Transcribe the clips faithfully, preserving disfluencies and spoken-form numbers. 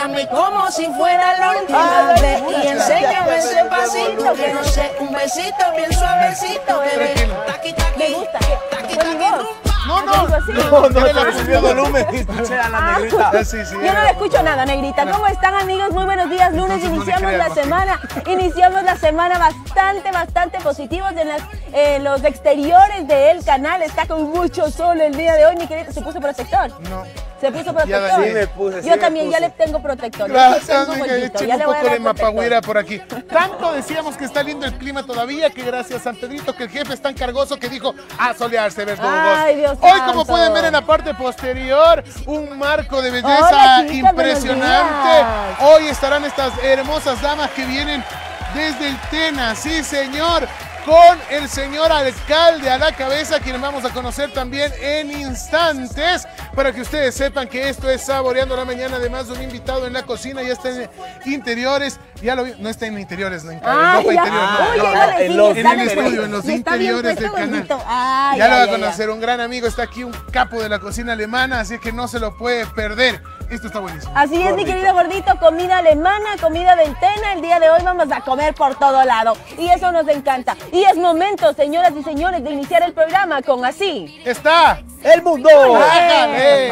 mírame como si fuera la última vez y enséñame ese pasito, que no sé, un besito bien suavecito, bebé. Taqui, taqui, me gusta. taqui, taqui, rumba. No, no, no, no, no, le subió volumen y escuché a la negrita. Sí, sí, yo no le escucho nada, negrita. ¿Cómo están, amigos? Muy buenos días. Lunes iniciamos la semana, iniciamos la semana bastante, bastante positivos en las, eh, los exteriores del canal. Está con mucho sol el día de hoy, mi querida. ¿Se puso protector? No. ¿Se puso protector? Sí me puse, sí Yo me también puse. ya le tengo protector. Gracias, tengo mija, pollito, echen ya un le voy a poco dar de protector. mapagüira por aquí. Tanto decíamos que está lindo el clima todavía, que gracias a San Pedrito, que el jefe es tan cargoso que dijo a solearse, verdugos. Ay, Dios Hoy, santo. como pueden ver en la parte posterior, un marco de belleza Hola, chicas, impresionante. buenos días. Hoy estarán estas hermosas damas que vienen desde el Tena, sí señor, con el señor alcalde a la cabeza, quien vamos a conocer también en instantes, para que ustedes sepan que esto es Saboreando la Mañana. Además, un invitado en la cocina, ya está en interiores, ya lo vi, no está en interiores, no en Ah, ropa ya. interior, no, Oye, no, no, no, sí, en, los- está en el bien estudio, puesto. en los Y está bien interiores del puesto, canal. gordito. Ay, Ya lo va ay, a ay, conocer, un gran amigo, está aquí un capo de la cocina alemana, así que no se lo puede perder. Esto está buenísimo. Así es, mi Gordito. querido gordito, comida alemana, comida del Tena. El día de hoy vamos a comer por todo lado y eso nos encanta. Y es momento, señoras y señores, de iniciar el programa con así. Está ¡El mundo! ¡Hágale!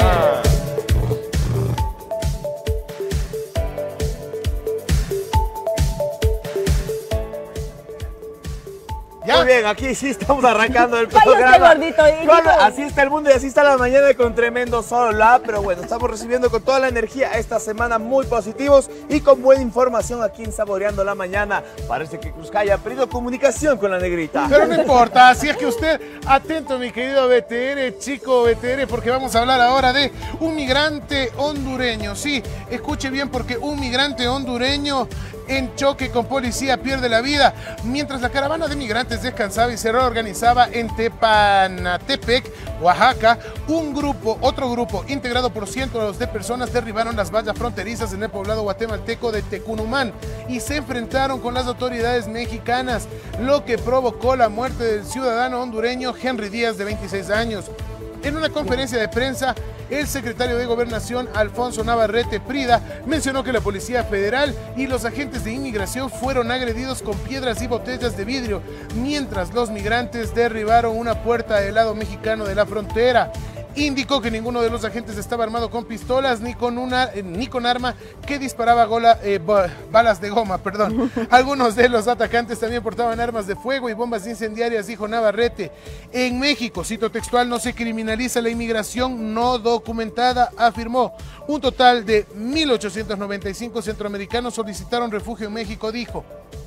¿Ya? Muy bien, aquí sí estamos arrancando el Vaya programa. usted, gordito, y Con- dijo- así está el mundo y así está la mañana con tremendo sol, ¿la? Pero bueno, estamos recibiendo con toda la energía esta semana muy positivos y con buena información aquí en Saboreando la Mañana. Parece que Cruzcaya ha perdido comunicación con la negrita. Pero no importa, así es que usted, atento mi querido B T R, chico B T R, porque vamos a hablar ahora de un migrante hondureño. Sí, escuche bien, porque un migrante hondureño en choque con policía pierde la vida, mientras la caravana de migrantes descansaba y se reorganizaba en Tepanatepec, Oaxaca. Un grupo, otro grupo, integrado por cientos de personas, derribaron las vallas fronterizas en el poblado guatemalteco de Tecunumán y se enfrentaron con las autoridades mexicanas, lo que provocó la muerte del ciudadano hondureño Henry Díaz, de veintiséis años. En una conferencia de prensa, el secretario de Gobernación, Alfonso Navarrete Prida, mencionó que la Policía Federal y los agentes de inmigración fueron agredidos con piedras y botellas de vidrio, mientras los migrantes derribaron una puerta del lado mexicano de la frontera. Indicó que ninguno de los agentes estaba armado con pistolas ni con una eh, ni con arma que disparaba gola, eh, balas de goma, perdón. Algunos de los atacantes también portaban armas de fuego y bombas incendiarias, dijo Navarrete. En México, cito textual, no se criminaliza la inmigración no documentada, afirmó. Un total de mil ochocientos noventa y cinco centroamericanos solicitaron refugio en México, dijo.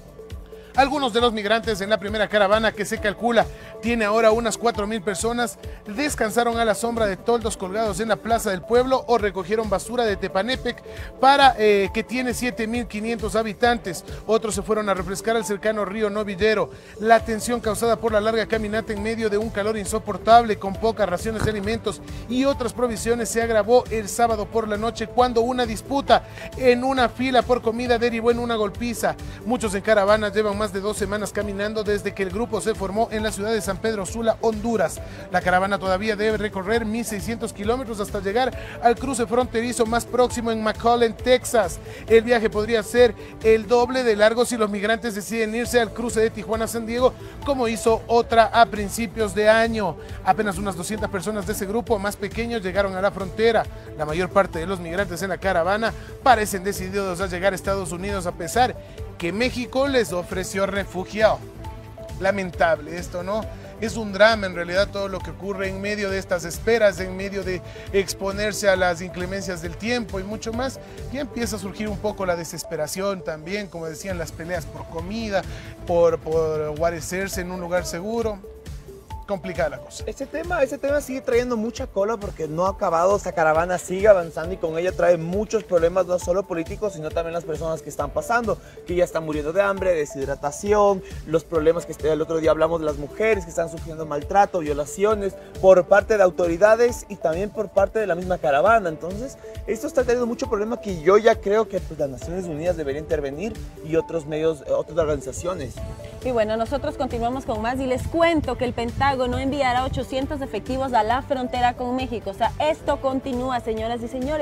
Algunos de los migrantes en la primera caravana, que se calcula tiene ahora unas cuatro mil personas, descansaron a la sombra de toldos colgados en la plaza del pueblo o recogieron basura de Tepanepec, para eh, que tiene siete mil quinientos habitantes. Otros se fueron a refrescar al cercano río Novillero. La tensión causada por la larga caminata en medio de un calor insoportable, con pocas raciones de alimentos y otras provisiones, se agravó el sábado por la noche, cuando una disputa en una fila por comida derivó en una golpiza. Muchos en caravana llevan más de dos semanas caminando desde que el grupo se formó en la ciudad de San Pedro Sula, Honduras. La caravana todavía debe recorrer mil seiscientos kilómetros hasta llegar al cruce fronterizo más próximo en McAllen, Texas. El viaje podría ser el doble de largo si los migrantes deciden irse al cruce de Tijuana-San Diego, como hizo otra a principios de año. Apenas unas doscientas personas de ese grupo más pequeño llegaron a la frontera. La mayor parte de los migrantes en la caravana parecen decididos a llegar a Estados Unidos, a pesar que México les ofreció refugio. Lamentable esto, ¿no? Es un drama en realidad todo lo que ocurre en medio de estas esperas, en medio de exponerse a las inclemencias del tiempo y mucho más. Ya empieza a surgir un poco la desesperación también, como decían, las peleas por comida, por, por guarecerse en un lugar seguro. Complicada la cosa. Este tema, este tema sigue trayendo mucha cola porque no ha acabado, esta caravana sigue avanzando y con ella trae muchos problemas, no solo políticos, sino también las personas que están pasando, que ya están muriendo de hambre, deshidratación, los problemas que el otro día hablamos de las mujeres que están sufriendo maltrato, violaciones por parte de autoridades y también por parte de la misma caravana. Entonces, esto está teniendo mucho problema que yo ya creo que pues, las Naciones Unidas deberían intervenir y otros medios, otras organizaciones. Y bueno, nosotros continuamos con más y les cuento que el Pentágono enviará ochocientos efectivos a la frontera con México. O sea, esto continúa, señoras y señores.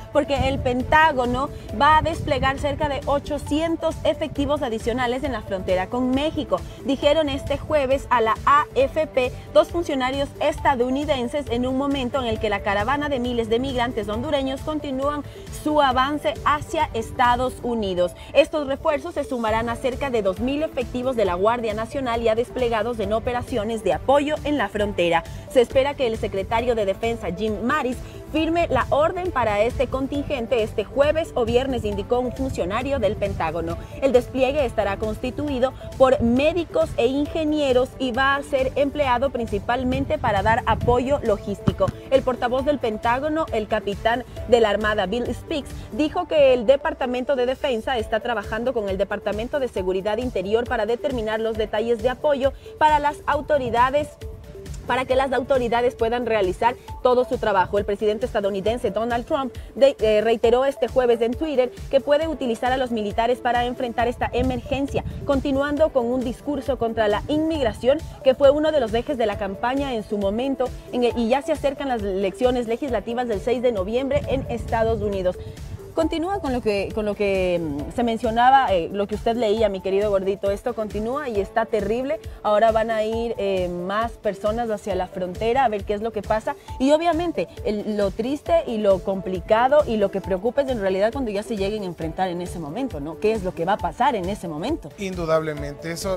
porque el Pentágono va a desplegar cerca de ochocientos efectivos adicionales en la frontera con México. Dijeron este jueves a la A F P dos funcionarios estadounidenses en un momento en el que la caravana de miles de migrantes hondureños continúan su avance hacia Estados Unidos. Estos refuerzos se sumarán a cerca de dos mil efectivos de la Guardia Nacional ya desplegados en operaciones de apoyo en la frontera. Se espera que el secretario de Defensa, Jim Mattis, firme la orden para este contingente este jueves o viernes, indicó un funcionario del Pentágono. El despliegue estará constituido por médicos e ingenieros y va a ser empleado principalmente para dar apoyo logístico. El portavoz del Pentágono, el capitán de la Armada, Bill Speaks, dijo que el Departamento de Defensa está trabajando con el Departamento de Seguridad Interior para determinar los detalles de apoyo para las autoridades para que las autoridades puedan realizar todo su trabajo. El presidente estadounidense Donald Trump de, eh, reiteró este jueves en Twitter que puede utilizar a los militares para enfrentar esta emergencia, continuando con un discurso contra la inmigración que fue uno de los ejes de la campaña en su momento, en el, y ya se acercan las elecciones legislativas del seis de noviembre en Estados Unidos. Continúa con lo que, con lo que se mencionaba, eh, lo que usted leía, mi querido gordito. Esto continúa y está terrible. Ahora van a ir eh, más personas hacia la frontera a ver qué es lo que pasa. Y obviamente el, lo triste y lo complicado y lo que preocupa es en realidad cuando ya se lleguen a enfrentar en ese momento, ¿no? ¿Qué es lo que va a pasar en ese momento? Indudablemente, eso...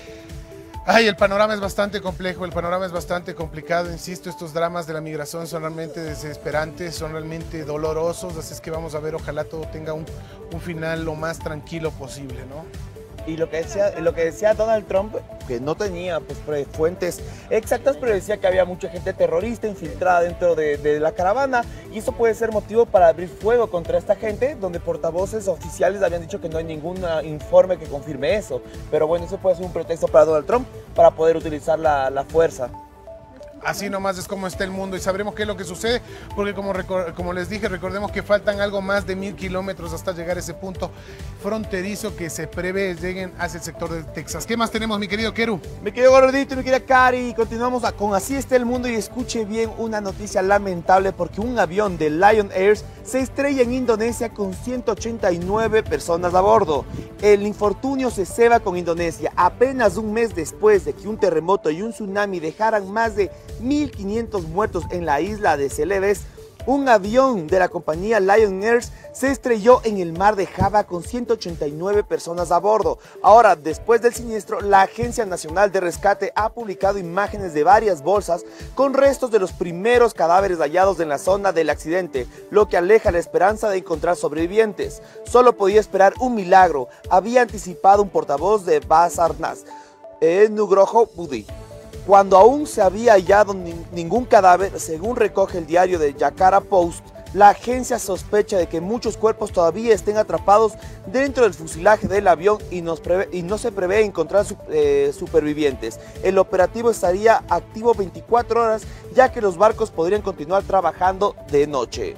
Ay, el panorama es bastante complejo, el panorama es bastante complicado, insisto, estos dramas de la migración son realmente desesperantes, son realmente dolorosos, así es que vamos a ver, ojalá todo tenga un, un final lo más tranquilo posible, ¿no? Y lo que decía, lo que decía Donald Trump, que no tenía pues, fuentes exactas, pero decía que había mucha gente terrorista infiltrada dentro de, de la caravana, y eso puede ser motivo para abrir fuego contra esta gente, donde portavoces oficiales habían dicho que no hay ningún informe que confirme eso. Pero bueno, eso puede ser un pretexto para Donald Trump para poder utilizar la, la fuerza. Así nomás es como está el mundo y sabremos qué es lo que sucede, porque como, como les dije, recordemos que faltan algo más de mil kilómetros hasta llegar a ese punto fronterizo que se prevé lleguen hacia el sector de Texas. ¿Qué más tenemos, mi querido Keru? Mi querido Gordito, mi querida Cari, continuamos a, con Así está el mundo, y escuche bien una noticia lamentable porque un avión de Lion Air se estrella en Indonesia con ciento ochenta y nueve personas a bordo. El infortunio se ceba con Indonesia apenas un mes después de que un terremoto y un tsunami dejaran más de mil quinientos muertos en la isla de Celebes. Un avión de la compañía Lion Air se estrelló en el mar de Java con ciento ochenta y nueve personas a bordo. Ahora, después del siniestro, la Agencia Nacional de Rescate ha publicado imágenes de varias bolsas con restos de los primeros cadáveres hallados en la zona del accidente, lo que aleja la esperanza de encontrar sobrevivientes. Solo podía esperar un milagro, había anticipado un portavoz de Basarnas, eh, Nugroho Budi. Cuando aún se había hallado ni ningún cadáver, según recoge el diario de Jakarta Post, la agencia sospecha de que muchos cuerpos todavía estén atrapados dentro del fuselaje del avión y, nos prevé, y no se prevé encontrar su, eh, supervivientes. El operativo estaría activo veinticuatro horas, ya que los barcos podrían continuar trabajando de noche.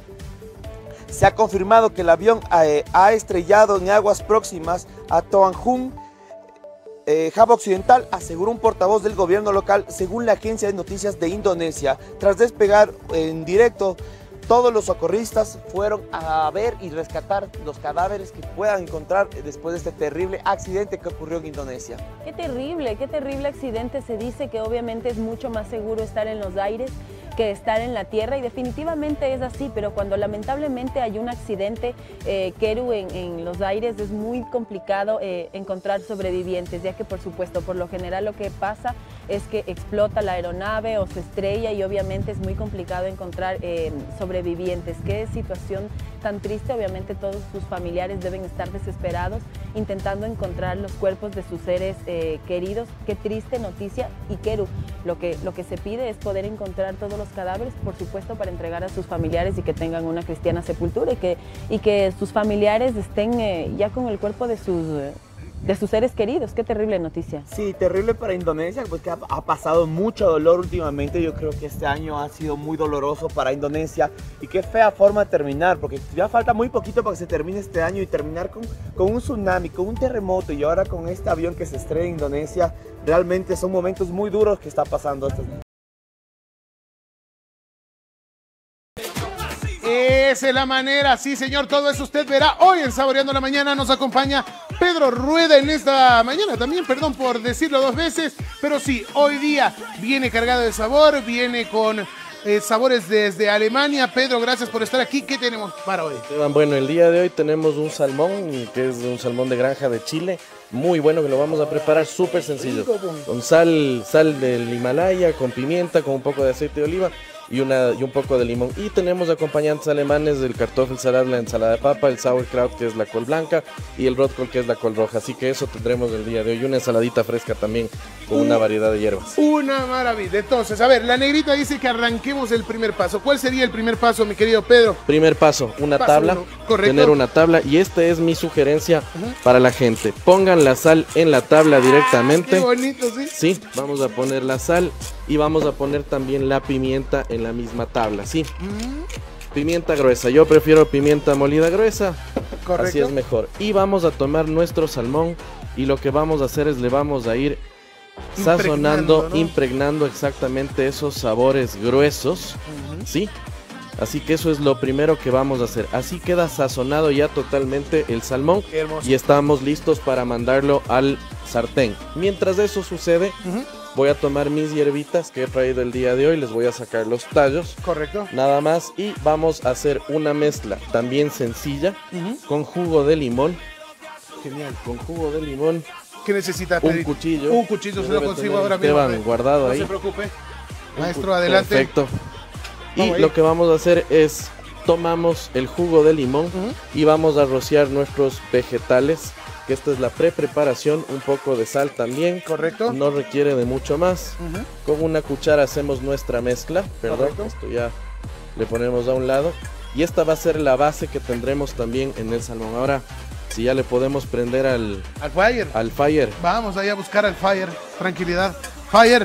Se ha confirmado que el avión eh, ha estrellado en aguas próximas a Toanjung, Eh, Java Occidental, aseguró un portavoz del gobierno local, según la agencia de noticias de Indonesia. Tras despegar en directo, todos los socorristas fueron a ver y rescatar los cadáveres que puedan encontrar después de este terrible accidente que ocurrió en Indonesia. Qué terrible, qué terrible accidente. Se dice que obviamente es mucho más seguro estar en los aires que estar en la tierra, y definitivamente es así, pero cuando lamentablemente hay un accidente, eh, Keru, en, en los aires, es muy complicado eh, encontrar sobrevivientes, ya que por supuesto, por lo general lo que pasa es que explota la aeronave o se estrella y obviamente es muy complicado encontrar eh, sobrevivientes. Qué situación tan triste. Obviamente todos sus familiares deben estar desesperados intentando encontrar los cuerpos de sus seres eh, queridos. Qué triste noticia. Y Keru, lo que, lo que se pide es poder encontrar todos los cadáveres, por supuesto, para entregar a sus familiares y que tengan una cristiana sepultura, y que, y que sus familiares estén eh, ya con el cuerpo de sus... Eh, de sus seres queridos. Qué terrible noticia. Sí, terrible para Indonesia, pues que ha, ha pasado mucho dolor últimamente. Yo creo que este año ha sido muy doloroso para Indonesia, y qué fea forma de terminar, porque ya falta muy poquito para que se termine este año y terminar con, con un tsunami, con un terremoto, y ahora con este avión que se estrella en Indonesia. Realmente son momentos muy duros que está pasando estos días. Esa es la manera, sí señor, todo eso usted verá hoy en Saboreando la Mañana. Nos acompaña Pedro Rueda en esta mañana también, perdón por decirlo dos veces, pero sí, hoy día viene cargado de sabor, viene con eh, sabores desde Alemania. Pedro, gracias por estar aquí. ¿Qué tenemos para hoy? Bueno, el día de hoy tenemos un salmón, que es un salmón de granja de Chile, muy bueno, que lo vamos a preparar súper sencillo, con sal, sal del Himalaya, con pimienta, con un poco de aceite de oliva y, una, y un poco de limón. Y tenemos acompañantes alemanes del Kartoffelsalat, la ensalada de papa, el Sauerkraut, que es la col blanca, y el Rotkohl, que es la col roja. Así que eso tendremos el día de hoy, una ensaladita fresca también con una variedad de hierbas. Una maravilla. Entonces, a ver, la negrita dice que arranquemos el primer paso. ¿Cuál sería el primer paso, mi querido Pedro? Primer paso, una Paso tabla, uno. Correcto. tener una tabla, y esta es mi sugerencia Ajá. para la gente. Pongan la sal en la tabla directamente. Qué bonito, sí. Sí, vamos a poner la sal y vamos a poner también la pimienta en la misma tabla, sí. Mm, Pimienta gruesa, yo prefiero pimienta molida gruesa, correcto. así es mejor. Y vamos a tomar nuestro salmón y lo que vamos a hacer es le vamos a ir sazonando, Impregnando, ¿no? impregnando exactamente esos sabores gruesos, Ujú. ¿sí? Así que eso es lo primero que vamos a hacer. Así queda sazonado ya totalmente el salmón Qué hermoso. y estamos listos para mandarlo al sartén. Mientras eso sucede, Ujú. voy a tomar mis hierbitas que he traído el día de hoy, les voy a sacar los tallos, Correcto. nada más, y vamos a hacer una mezcla también sencilla Ujú. con jugo de limón, Genial. con jugo de limón, ¿Qué necesita, un Pedrito? cuchillo. Un cuchillo, que se lo debe consigo tener ahora mismo. Esteban Pedro. guardado No ahí. se preocupe. Un Maestro, cu- adelante. Perfecto. Y Vamos ahí. lo que vamos a hacer es, tomamos el jugo de limón Ujú. y vamos a rociar nuestros vegetales, que esta es la pre-preparación, un poco de sal también. Correcto. No requiere de mucho más. Ujú. Con una cuchara hacemos nuestra mezcla, perdón, Correcto. esto ya le ponemos a un lado. Y esta va a ser la base que tendremos también en el salmón. Ahora, si ya le podemos prender al, Al fire. al fire. Vamos ahí a buscar al fire. Tranquilidad. Fire.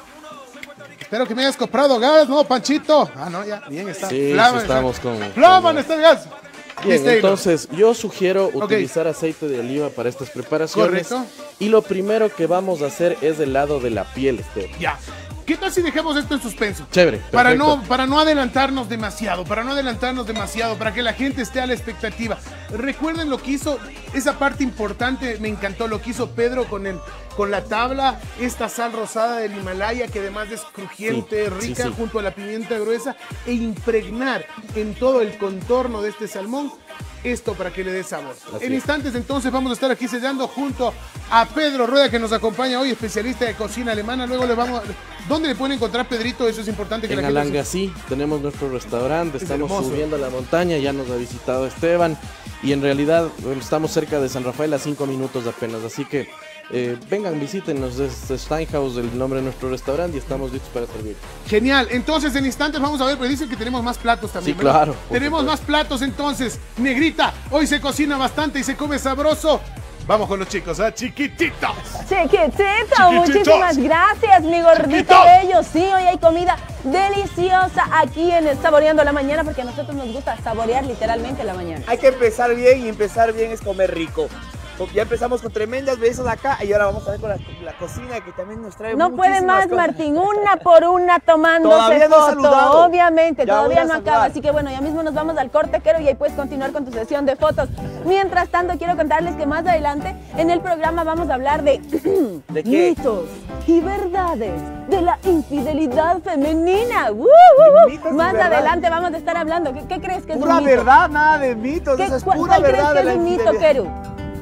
Espero que me hayas comprado gas, ¿no, Panchito? Ah, no, ya. Bien, está. Sí, Flaman, sí estamos está. con- Flaman, con- está el gas. Bien, Listo, entonces yo sugiero utilizar aceite de oliva para estas preparaciones. Correcto. Y lo primero que vamos a hacer es el lado de la piel, Esteban. Ya. ¿Qué tal si dejamos esto en suspenso? Chévere, Para perfecto. no, para no adelantarnos demasiado, para no adelantarnos demasiado, para que la gente esté a la expectativa. Recuerden lo que hizo, esa parte importante, me encantó lo que hizo Pedro con, el, con la tabla, esta sal rosada del Himalaya, que además es crujiente, Sí, rica, sí, sí. junto a la pimienta gruesa, e impregnar en todo el contorno de este salmón esto para que le dé sabor. Así En es. instantes entonces vamos a estar aquí sellando junto a Pedro Rueda, que nos acompaña hoy, especialista de cocina alemana. Luego le vamos a... ¿Dónde le pueden encontrar, Pedrito? Eso es importante que En la gente... Alangasí tenemos nuestro restaurante, Es estamos hermoso. subiendo a la montaña, ya nos ha visitado Esteban y en realidad bueno, estamos cerca de San Rafael a cinco minutos apenas, así que eh, vengan, visítenos, es Steinhaus el nombre de nuestro restaurante y estamos listos para servir. Genial, entonces en instantes vamos a ver, pero dicen que tenemos más platos también. Sí, ¿verdad? claro, por Tenemos supuesto. más platos entonces. Negrita, hoy se cocina bastante y se come sabroso. Vamos con los chicos, ¿ah? Chiquititos. Chiquitito, muchísimas gracias, mi gordito Chiquito. bello. Sí, hoy hay comida deliciosa aquí en el Saboreando la Mañana, porque a nosotros nos gusta saborear literalmente la mañana. Hay que empezar bien y empezar bien es comer rico. Ya empezamos con tremendas bellezas acá y ahora vamos a ver con la, la cocina que también nos trae No puede muchísimas más, cosas. Martín, una por una tomándose Todavía no he foto. saludado. Obviamente, Ya todavía voy no a acaba. saludar. Así que bueno, ya mismo nos vamos al corte, Quero, y ahí puedes continuar con tu sesión de fotos. Mientras tanto, quiero contarles que más adelante en el programa vamos a hablar de, ¿De qué? mitos y verdades de la infidelidad femenina. ¡Uh, uh, uh! Mitos y Más verdades. adelante vamos a estar hablando. ¿Qué, qué crees que es Pura un mito? verdad, nada de mitos, ¿Qué, eso es cuál, pura cuál crees verdad que de la es un mito, infidelidad. Quero?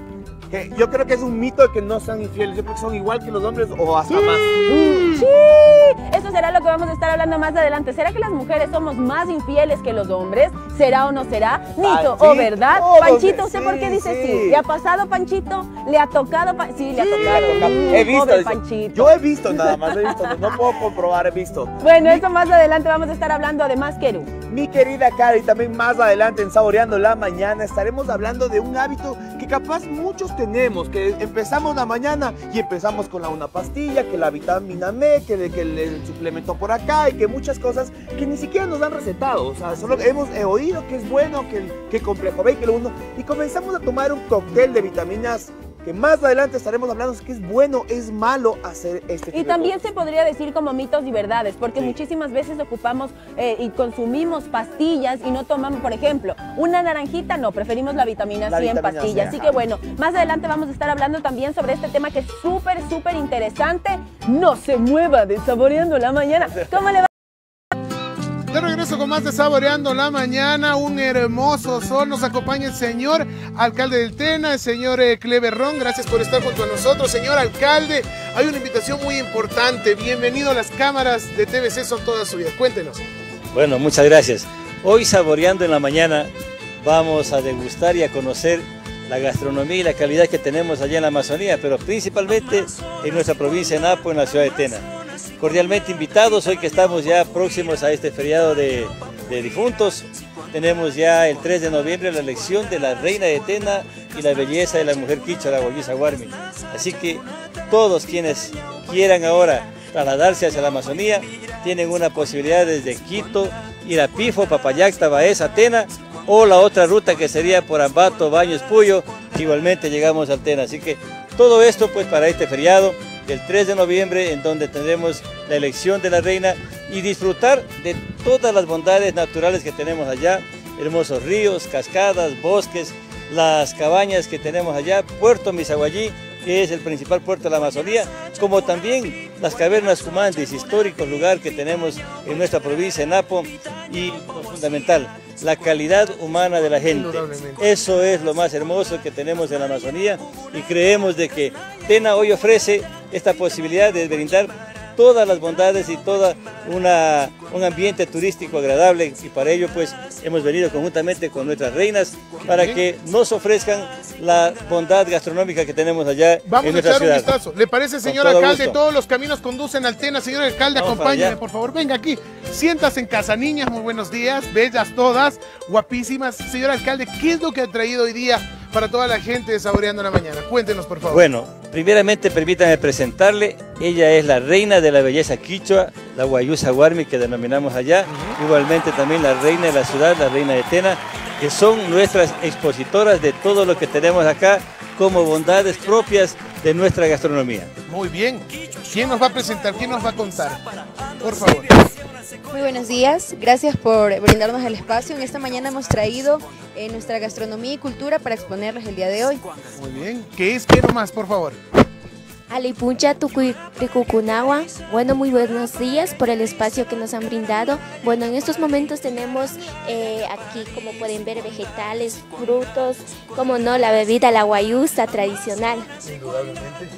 Que yo creo que es un mito de que no sean infieles, yo creo que son igual que los hombres o hasta más. Sí, eso será lo que vamos a estar hablando más adelante. ¿Será que las mujeres somos más infieles que los hombres? ¿Será o no será? Mito Ah, o sí. verdad. Oh, Panchito, ¿usted sí, por qué dice sí? sí. ¿Le ha pasado, Panchito? ¿Le ha tocado? Pa- sí, le ha tocado. Me ha tocado. Mm, He visto, pobre dice. Panchito. Yo he visto nada más, he visto, no puedo comprobar, he visto. Bueno, eso más adelante vamos a estar hablando además, Quero. Mi querida Cara, y también más adelante en Saboreando la Mañana estaremos hablando de un hábito que capaz muchos tenemos, que empezamos la mañana y empezamos con la una pastilla, que la vitamina M, que, de- que el, el suplemento por acá y que muchas cosas que ni siquiera nos han recetado, o sea, solo hemos eh, oído que es bueno, que, el- que complejo B, que lo uno, y comenzamos a tomar un cóctel de vitaminas que más adelante estaremos hablando si es bueno, es malo hacer este tipo Y también de cosas. se podría decir como mitos y verdades, porque Sí. muchísimas veces ocupamos eh, y consumimos pastillas y no tomamos, por ejemplo, una naranjita, no, preferimos la vitamina La C en vitamina pastillas. C, Así ajá. que bueno, más adelante vamos a estar hablando también sobre este tema que es súper, súper interesante. No se mueva de Saboreando la Mañana. ¿Cómo le va? De regreso con más de Saboreando la Mañana, un hermoso sol, nos acompaña el señor alcalde del Tena, el señor eh, Cleverrón, gracias por estar junto a nosotros. Señor alcalde, hay una invitación muy importante, bienvenido a las cámaras de T V C, son todas suyas, cuéntenos. Bueno, muchas gracias. Hoy Saboreando en la Mañana vamos a degustar y a conocer la gastronomía y la calidad que tenemos allá en la Amazonía, pero principalmente en nuestra provincia de Napo, en la ciudad de Tena. Cordialmente invitados, hoy que estamos ya próximos a este feriado de, de difuntos, tenemos ya el tres de noviembre la elección de la reina de Tena y la belleza de la mujer quichua, la Guayusa Guarmi. Así que todos quienes quieran ahora trasladarse hacia la Amazonía, tienen una posibilidad desde Quito, ir a Pifo, Papayacta, Baeza, Tena, o la otra ruta que sería por Ambato, Baños, Puyo, igualmente llegamos al Tena. Así que todo esto pues para este feriado del tres de noviembre, en donde tendremos la elección de la reina y disfrutar de todas las bondades naturales que tenemos allá, hermosos ríos, cascadas, bosques, las cabañas que tenemos allá, Puerto Misaguallí, que es el principal puerto de la Amazonía, como también las cavernas Cumandes, histórico lugar que tenemos en nuestra provincia de Napo, y lo fundamental, la calidad humana de la gente. Eso es lo más hermoso que tenemos en la Amazonía y creemos de que Tena hoy ofrece esta posibilidad de brindar todas las bondades y todo una, un ambiente turístico agradable, y para ello pues hemos venido conjuntamente con nuestras reinas para que nos ofrezcan la bondad gastronómica que tenemos allá Vamos en a nuestra echar un ciudad. vistazo. ¿Le parece, señor todo alcalde? gusto. Todos los caminos conducen al Tena. Señor alcalde, Vamos para acompáñeme, allá. por favor. Venga aquí. Siéntase en casa, niñas. Muy buenos días. Bellas todas, guapísimas. Señor alcalde, ¿qué es lo que ha traído hoy día para toda la gente de Saboreando la Mañana? Cuéntenos, por favor. Bueno, primeramente permítanme presentarle, ella es la reina de la belleza quichua, la Guayusa Guarmi que denominamos allá, uh-huh. Igualmente también la reina de la ciudad, la reina de Tena, que son nuestras expositoras de todo lo que tenemos acá como bondades propias de nuestra gastronomía. Muy bien. ¿Quién nos va a presentar? ¿Quién nos va a contar? Por favor. Muy buenos días, gracias por brindarnos el espacio. En esta mañana hemos traído eh, nuestra gastronomía y cultura para exponerles el día de hoy. Muy bien, ¿qué es? ¿Qué nomás, por favor? Alipuncha Tucuicunagua. Bueno, muy buenos días por el espacio que nos han brindado. Bueno, en estos momentos tenemos eh, aquí, como pueden ver, vegetales, frutos, como no, la bebida, la guayusa tradicional. Indudablemente.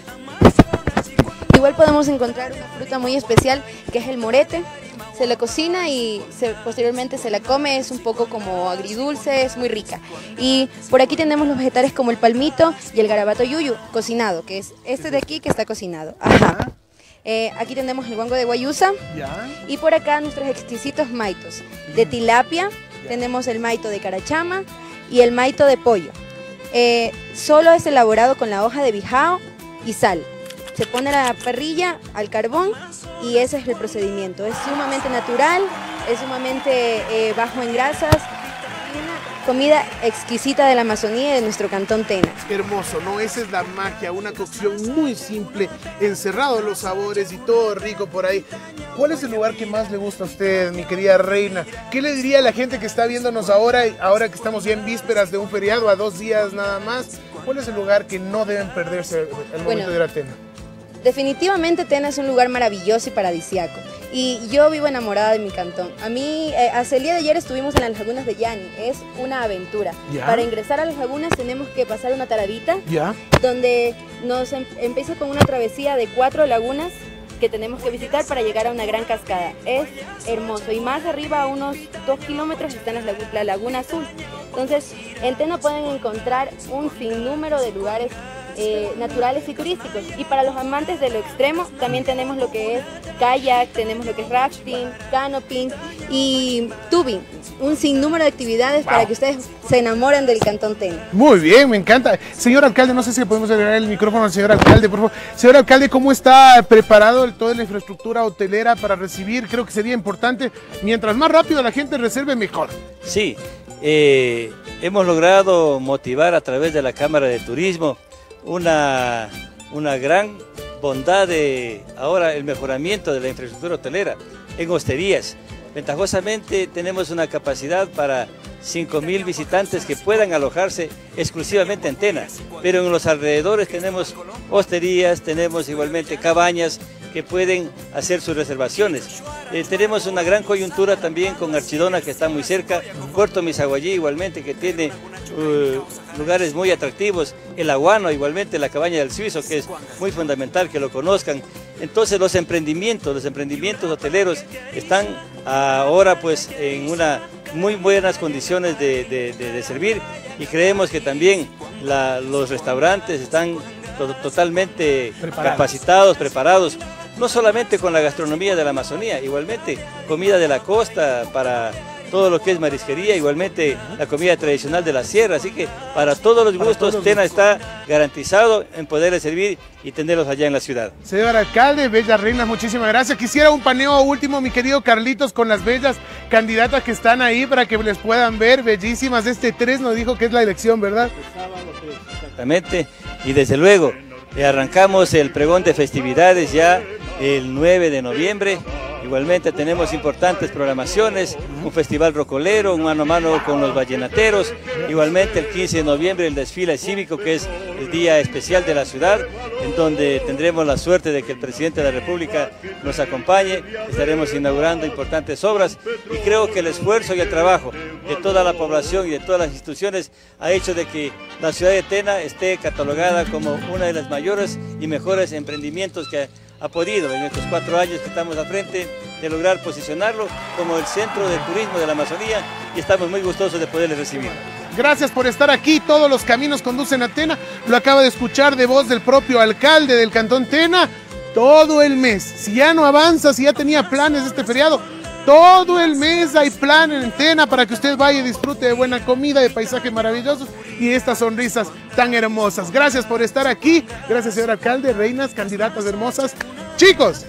Igual podemos encontrar una fruta muy especial que es el morete. Se la cocina y se, posteriormente se la come, es un poco como agridulce, es muy rica. Y por aquí tenemos los vegetales como el palmito y el garabato yuyu, cocinado, que es este de aquí que está cocinado. Ajá. Eh, aquí tenemos el guango de guayusa. Ya. Y por acá nuestros exquisitos maitos. De tilapia, tenemos el maito de carachama y el maito de pollo. Eh, solo es elaborado con la hoja de bijao y sal. Se pone a la parrilla, al carbón, y ese es el procedimiento. Es sumamente natural, es sumamente eh, bajo en grasas, y una comida exquisita de la Amazonía y de nuestro cantón Tena. Hermoso, ¿no? Esa es la magia, una cocción muy simple, encerrado en los sabores y todo rico por ahí. ¿Cuál es el lugar que más le gusta a usted, mi querida reina? ¿Qué le diría a la gente que está viéndonos ahora, ahora que estamos ya en vísperas de un feriado, a dos días nada más? ¿Cuál es el lugar que no deben perderse al momento Bueno, de ir a Tena? Definitivamente Tena es un lugar maravilloso y paradisiaco, y yo vivo enamorada de mi cantón. A mí, eh, hasta el día de ayer estuvimos en las lagunas de Yani, es una aventura. ¿Ya? Para ingresar a las lagunas tenemos que pasar una taradita, ¿Ya? donde nos em empieza con una travesía de cuatro lagunas que tenemos que visitar para llegar a una gran cascada. Es hermoso, y más arriba, a unos dos kilómetros, está la, la Laguna Azul. Entonces, en Tena pueden encontrar un sinnúmero de lugares Eh, naturales y turísticos, y para los amantes de lo extremo también tenemos lo que es kayak, tenemos lo que es rafting, canoping y tubing, un sinnúmero de actividades wow. para que ustedes se enamoren del cantón Tena. Muy bien, me encanta. Señor alcalde, no sé si le podemos agregar el micrófono al señor alcalde, por favor. Señor alcalde, ¿cómo está preparado toda la infraestructura hotelera para recibir? Creo que sería importante, mientras más rápido la gente reserve, mejor. Sí, eh, hemos logrado motivar a través de la Cámara de Turismo una, una gran bondad de ahora el mejoramiento de la infraestructura hotelera en hosterías. Ventajosamente tenemos una capacidad para cinco mil visitantes que puedan alojarse exclusivamente en Tena, pero en los alrededores tenemos hosterías, tenemos igualmente cabañas que pueden hacer sus reservaciones. Eh, tenemos una gran coyuntura también con Archidona, que está muy cerca, Puerto Misaguallí igualmente, que tiene uh, lugares muy atractivos, el Aguano igualmente, la cabaña del Suizo, que es muy fundamental que lo conozcan. Entonces los emprendimientos, los emprendimientos hoteleros están ahora pues en una muy buenas condiciones de, de, de, de servir, y creemos que también la, los restaurantes están to totalmente preparados. capacitados, preparados, no solamente con la gastronomía de la Amazonía, igualmente comida de la costa para todo lo que es marisquería, igualmente la comida tradicional de la sierra, así que para todos los gustos todos los Tena gustos. está garantizado en poderles servir y tenerlos allá en la ciudad. Señor alcalde, bellas reinas, muchísimas gracias. Quisiera un paneo último, mi querido Carlitos, con las bellas candidatas que están ahí para que les puedan ver, bellísimas. Este tres nos dijo que es la elección, ¿verdad? Exactamente, y desde luego eh, arrancamos el pregón de festividades ya el nueve de noviembre. Igualmente tenemos importantes programaciones, un festival rocolero, un mano a mano con los vallenateros, igualmente el quince de noviembre el desfile cívico, que es el día especial de la ciudad, en donde tendremos la suerte de que el presidente de la República nos acompañe, estaremos inaugurando importantes obras, y creo que el esfuerzo y el trabajo de toda la población y de todas las instituciones ha hecho de que la ciudad de Tena esté catalogada como una de las mayores y mejores emprendimientos que ha podido en estos cuatro años que estamos al frente de lograr posicionarlo como el centro de turismo de la Amazonía, y estamos muy gustosos de poderles recibir. Gracias por estar aquí, todos los caminos conducen a Tena, lo acaba de escuchar de voz del propio alcalde del Cantón Tena, todo el mes, si ya no avanza, si ya tenía planes de este feriado, todo el mes hay plan en Tena para que usted vaya y disfrute de buena comida, de paisajes maravillosos y de estas sonrisas tan hermosas. Gracias por estar aquí. Gracias, señor alcalde, reinas, candidatas hermosas. Chicos.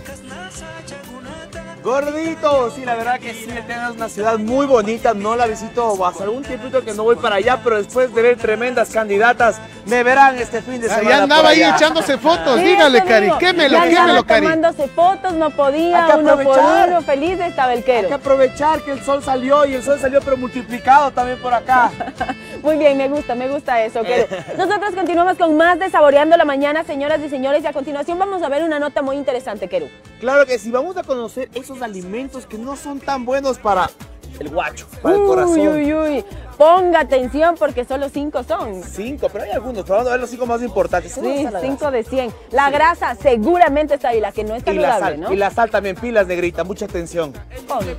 Gordito, sí, la verdad que sí, Tena es una ciudad muy bonita, no la visito hace algún tiempito que no voy para allá, pero después de ver tremendas candidatas, me verán este fin de semana. Ya andaba ahí echándose fotos, sí, dígale, Cari, quémelo, quémelo, Cari. Tomándose fotos, no podía, uno por uno, feliz estaba el quero. Hay que aprovechar que el sol salió, y el sol salió pero multiplicado también por acá. Muy bien, me gusta, me gusta eso, Quero. Nosotros continuamos con más de Saboreando la Mañana, señoras y señores, y a continuación vamos a ver una nota muy interesante, Quero. Claro que sí, vamos a conocer esos alimentos que no son tan buenos para el guacho, para uy, el corazón. Uy, uy, ponga atención porque solo cinco son. Cinco, pero hay algunos, pero vamos a ver los cinco más importantes. Sí, cinco de cien. La grasa seguramente está ahí, la que no es saludable, y la sal, ¿no? Y la sal también, pilas, negrita, mucha atención. Ponga.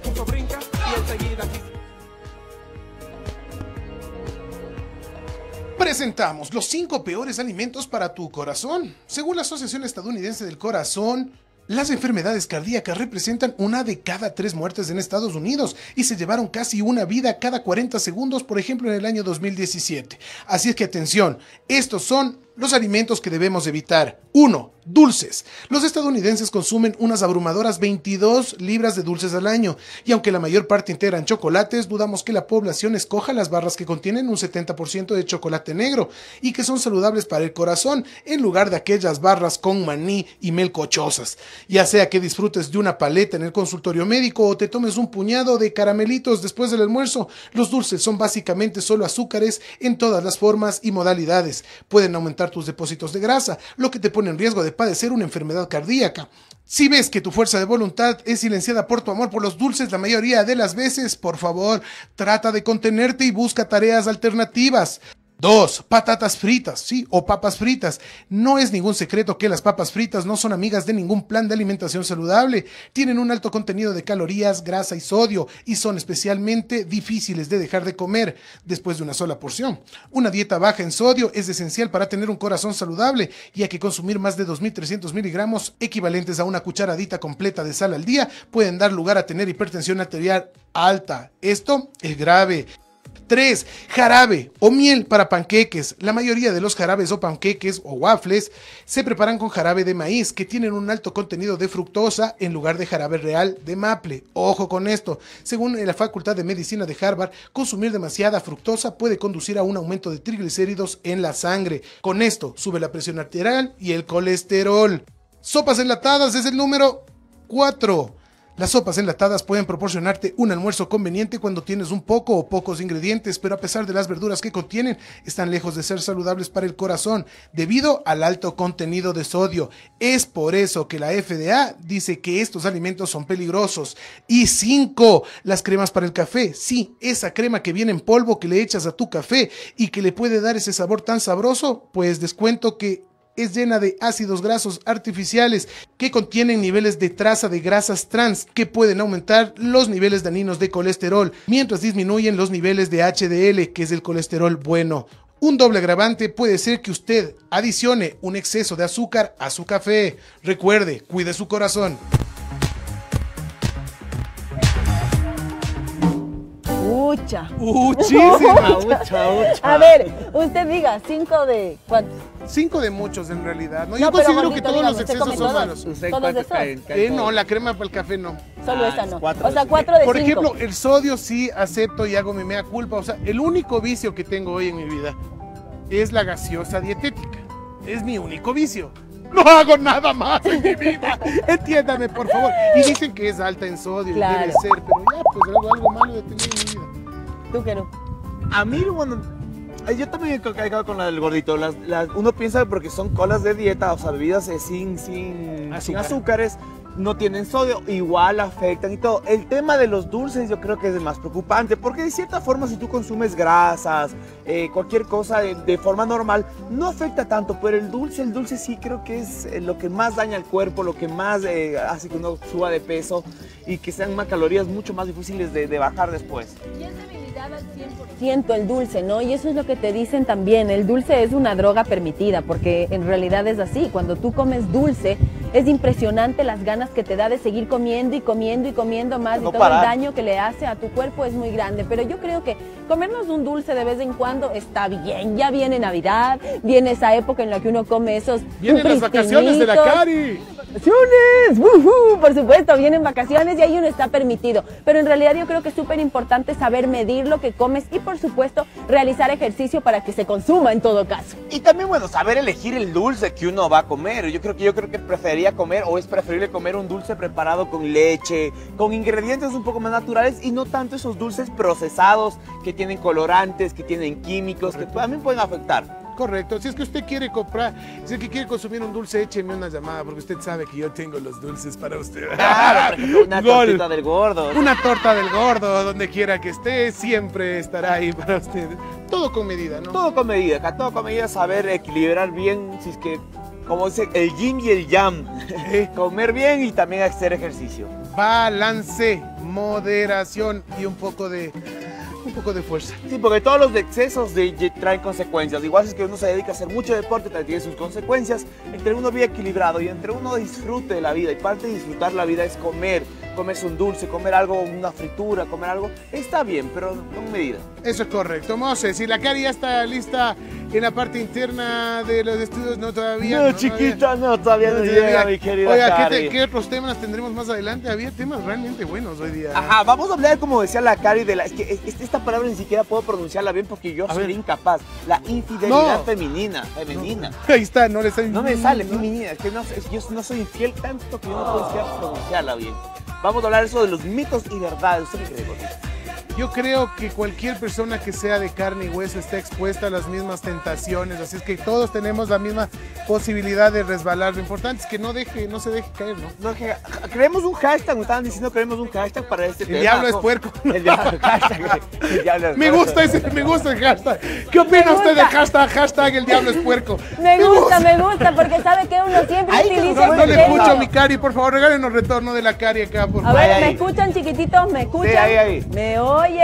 Presentamos los cinco peores alimentos para tu corazón. Según la Asociación Estadounidense del Corazón, las enfermedades cardíacas representan una de cada tres muertes en Estados Unidos y se llevaron casi una vida cada cuarenta segundos, por ejemplo, en el año dos mil diecisiete. Así es que atención, estos son los alimentos que debemos evitar. uno. Dulces. Los estadounidenses consumen unas abrumadoras veintidós libras de dulces al año, y aunque la mayor parte integran chocolates, dudamos que la población escoja las barras que contienen un setenta por ciento de chocolate negro y que son saludables para el corazón, en lugar de aquellas barras con maní y melcochosas. Ya sea que disfrutes de una paleta en el consultorio médico o te tomes un puñado de caramelitos después del almuerzo, los dulces son básicamente solo azúcares en todas las formas y modalidades. Pueden aumentar tus depósitos de grasa, lo que te pone en riesgo de padecer una enfermedad cardíaca. Si ves que tu fuerza de voluntad es silenciada por tu amor por los dulces la mayoría de las veces, por favor, trata de contenerte y busca tareas alternativas. dos. Patatas fritas, sí, o papas fritas. No es ningún secreto que las papas fritas no son amigas de ningún plan de alimentación saludable. Tienen un alto contenido de calorías, grasa y sodio, y son especialmente difíciles de dejar de comer después de una sola porción. Una dieta baja en sodio es esencial para tener un corazón saludable, ya que consumir más de dos mil trescientos miligramos, equivalentes a una cucharadita completa de sal al día, pueden dar lugar a tener hipertensión arterial alta. Esto es grave. tres. Jarabe o miel para panqueques. La mayoría de los jarabes o panqueques o waffles se preparan con jarabe de maíz que tienen un alto contenido de fructosa en lugar de jarabe real de maple. Ojo con esto. Según la Facultad de Medicina de Harvard, consumir demasiada fructosa puede conducir a un aumento de triglicéridos en la sangre. Con esto sube la presión arterial y el colesterol. Sopas enlatadas es el número cuatro. Las sopas enlatadas pueden proporcionarte un almuerzo conveniente cuando tienes un poco o pocos ingredientes, pero a pesar de las verduras que contienen, están lejos de ser saludables para el corazón, debido al alto contenido de sodio. Es por eso que la F D A dice que estos alimentos son peligrosos. Y cinco. Las cremas para el café. Sí, esa crema que viene en polvo que le echas a tu café y que le puede dar ese sabor tan sabroso, pues descuento que es llena de ácidos grasos artificiales que contienen niveles de traza de grasas trans que pueden aumentar los niveles dañinos de colesterol, mientras disminuyen los niveles de H D L, que es el colesterol bueno. Un doble agravante puede ser que usted adicione un exceso de azúcar a su café. Recuerde, cuide su corazón. Ucha. Muchísima. Ucha, ucha. A ver, usted diga, cinco de cuántos. Cinco de muchos en realidad. No, No, yo pero considero gordito, que todos dígame, los ¿usted excesos come son todos? malos. ¿Usted Todos cuánto de esos. cae? cae Eh, no, todo? la crema para el café no. Solo Ah, esa es no. cuatro O sea, de cuatro de Por cinco. ejemplo, el sodio sí acepto y hago mi mea culpa. O sea, el único vicio que tengo hoy en mi vida es la gaseosa dietética. Es mi único vicio. No hago nada más en mi vida. Entiéndame, por favor. Y dicen que es alta en sodio, Claro. debe ser, pero ya, pues algo, algo malo de tener en mi vida. Tú, Quero. A mí, bueno, eh, yo también he caído con la del gordito. Las, las- uno piensa porque son colas de dieta, o sea, bebidas eh, sin, sin, sin Azúcar. azúcares, no tienen sodio, igual afectan y todo. El tema de los dulces yo creo que es el más preocupante, porque de cierta forma si tú consumes grasas, eh, cualquier cosa de, de forma normal, no afecta tanto, pero el dulce, el dulce sí creo que es eh, lo que más daña al cuerpo, lo que más eh, hace que uno suba de peso y que sean más calorías mucho más difíciles de, de bajar después. Y es debilidad al cien por ciento el dulce, ¿no? Y eso es lo que te dicen también, el dulce es una droga permitida, porque en realidad es así, cuando tú comes dulce, es impresionante las ganas que te da de seguir comiendo y comiendo y comiendo más, No y todo parar. el daño que le hace a tu cuerpo es muy grande, pero yo creo que comernos un dulce de vez en cuando está bien, ya viene Navidad, viene esa época en la que uno come esos Vienen las vacaciones de la pristinitos. Cari. ¡Vacaciones! ¡Woohoo! Por supuesto, vienen vacaciones y ahí uno está permitido. Pero en realidad yo creo que es súper importante saber medir lo que comes y por supuesto realizar ejercicio para que se consuma en todo caso. Y también, bueno, saber elegir el dulce que uno va a comer. Yo creo que yo creo que preferiría comer o es preferible comer un dulce preparado con leche, con ingredientes un poco más naturales y no tanto esos dulces procesados que tienen colorantes, que tienen químicos, que también pueden afectar. Correcto, si es que usted quiere comprar, si es que quiere consumir un dulce, écheme una llamada, porque usted sabe que yo tengo los dulces para usted. Claro, por ejemplo, una Gol. tortita del gordo. Una torta del gordo, donde quiera que esté, siempre estará ahí para usted. Todo con medida, ¿no? Todo con medida, acá todo con medida, saber equilibrar bien, si es que, como dice, el yin y el yang. Comer bien y también hacer ejercicio. Balance, moderación y un poco de, un poco de fuerza. Sí, porque todos los excesos de, de- traen consecuencias. Igual si es que uno se dedica a hacer mucho deporte, también tiene sus consecuencias. Entre uno vive equilibrado y entre uno disfrute de la vida. Y parte de disfrutar la vida es comer, comerse un dulce, comer algo, una fritura, comer algo. Está bien, pero con medida. Eso es correcto. Moses, si la Cari ya está lista en la parte interna de los estudios, no todavía. No, chiquita, no, todavía no, todavía. llega, mi querida Oiga, ¿qué, Cari. te- ¿qué otros temas tendremos más adelante? Había temas realmente buenos hoy día. Ajá, vamos a hablar, como decía la Cari, de la... Es que es- esta palabra ni siquiera puedo pronunciarla bien porque yo A soy ver. incapaz. La infidelidad No. femenina, femenina. Ahí está, no le está. No me sale femenina, es que no, es- yo no soy infiel tanto que yo no puedo siquiera pronunciarla bien. Vamos a hablar eso de los mitos y verdades. ¿Usted qué cree, gordito? Yo creo que cualquier persona que sea de carne y hueso está expuesta a las mismas tentaciones, así es que todos tenemos la misma posibilidad de resbalar. Lo importante es que no deje, no se deje caer, ¿no? No, que- creemos un hashtag, me estaban diciendo que creemos un hashtag para este tema. El diablo es ¿no? puerco. El diablo, hashtag, el diablo es Me puerco. gusta ese, me gusta el hashtag. ¿Qué opina Me usted de gusta. hashtag, hashtag el diablo es puerco? Me gusta, me gusta, porque sabe que uno siempre Ay, utiliza No, el no le término. escucho a mi Cari, por favor, regálenos retorno de la Cari acá, por A favor. ver, Ahí, ¿me ahí. escuchan, chiquititos? ¿Me escuchan? Sí, ahí, ahí. ¿Me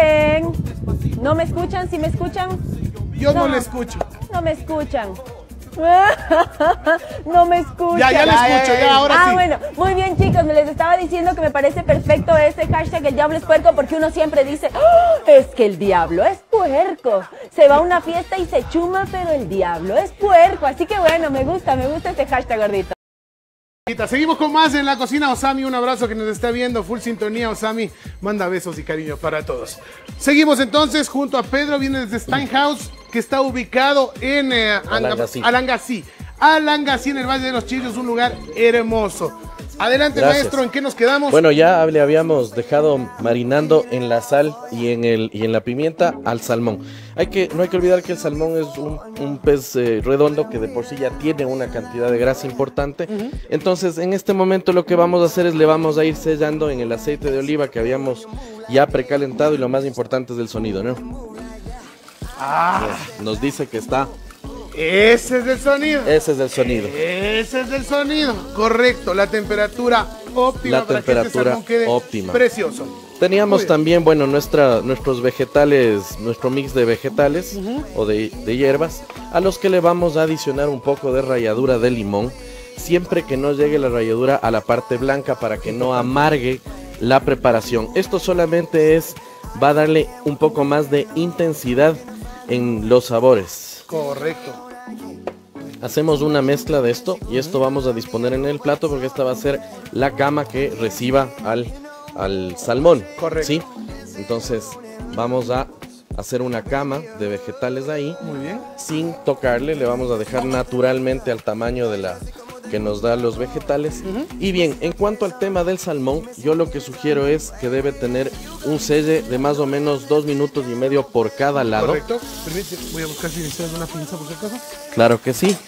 oyen? ¿No me escuchan? ¿Sí me escuchan? Yo no no. le escucho. No me escuchan. No me escucha. Ya, ya le escucho, ya, ahora ah, sí. bueno, muy bien, chicos, me les estaba diciendo que me parece perfecto ese hashtag el diablo es puerco, porque uno siempre dice, ¡oh! Es que el diablo es puerco. Se va a una fiesta y se chuma, pero el diablo es puerco. Así que bueno, me gusta, me gusta este hashtag, gordito. Seguimos con más en la cocina. Osami, un abrazo que nos está viendo, full sintonía. Osami manda besos y cariño para todos. Seguimos entonces junto a Pedro, viene desde Steinhaus, que está ubicado en eh, Alangasí. Alangasí. Alangasí, en el Valle de los Chillos, un lugar hermoso. Adelante, Gracias. maestro, ¿en qué nos quedamos? Bueno, ya le habíamos dejado marinando en la sal y en el y en la pimienta al salmón. Hay que no hay que olvidar que el salmón es un, un pez eh, redondo que de por sí ya tiene una cantidad de grasa importante. Uh-huh. Entonces, en este momento lo que vamos a hacer es le vamos a ir sellando en el aceite de oliva que habíamos ya precalentado, y lo más importante es el sonido, ¿no? Ah. Nos, nos dice que está. Ese es el sonido. Ese es el sonido. Ese es el sonido. Correcto. La temperatura óptima. La para temperatura que este salmón quede óptima. Precioso. Teníamos también, bueno, nuestra, nuestros vegetales, nuestro mix de vegetales uh-huh. o de, de hierbas, a los que le vamos a adicionar un poco de ralladura de limón, siempre que no llegue la ralladura a la parte blanca para que no amargue la preparación. Esto solamente es, va a darle un poco más de intensidad en los sabores. Correcto. Hacemos una mezcla de esto y esto vamos a disponer en el plato porque esta va a ser la cama que reciba al, al salmón. Correcto. ¿Sí? Entonces vamos a hacer una cama de vegetales ahí. Muy bien. Sin tocarle, le vamos a dejar naturalmente al tamaño de la que nos da los vegetales. Uh-huh. Y bien, en cuanto al tema del salmón, yo lo que sugiero es que debe tener un selle de más o menos dos minutos y medio por cada lado. Correcto. Permite, voy a buscar si necesitas una pinza por si acaso. Claro que sí.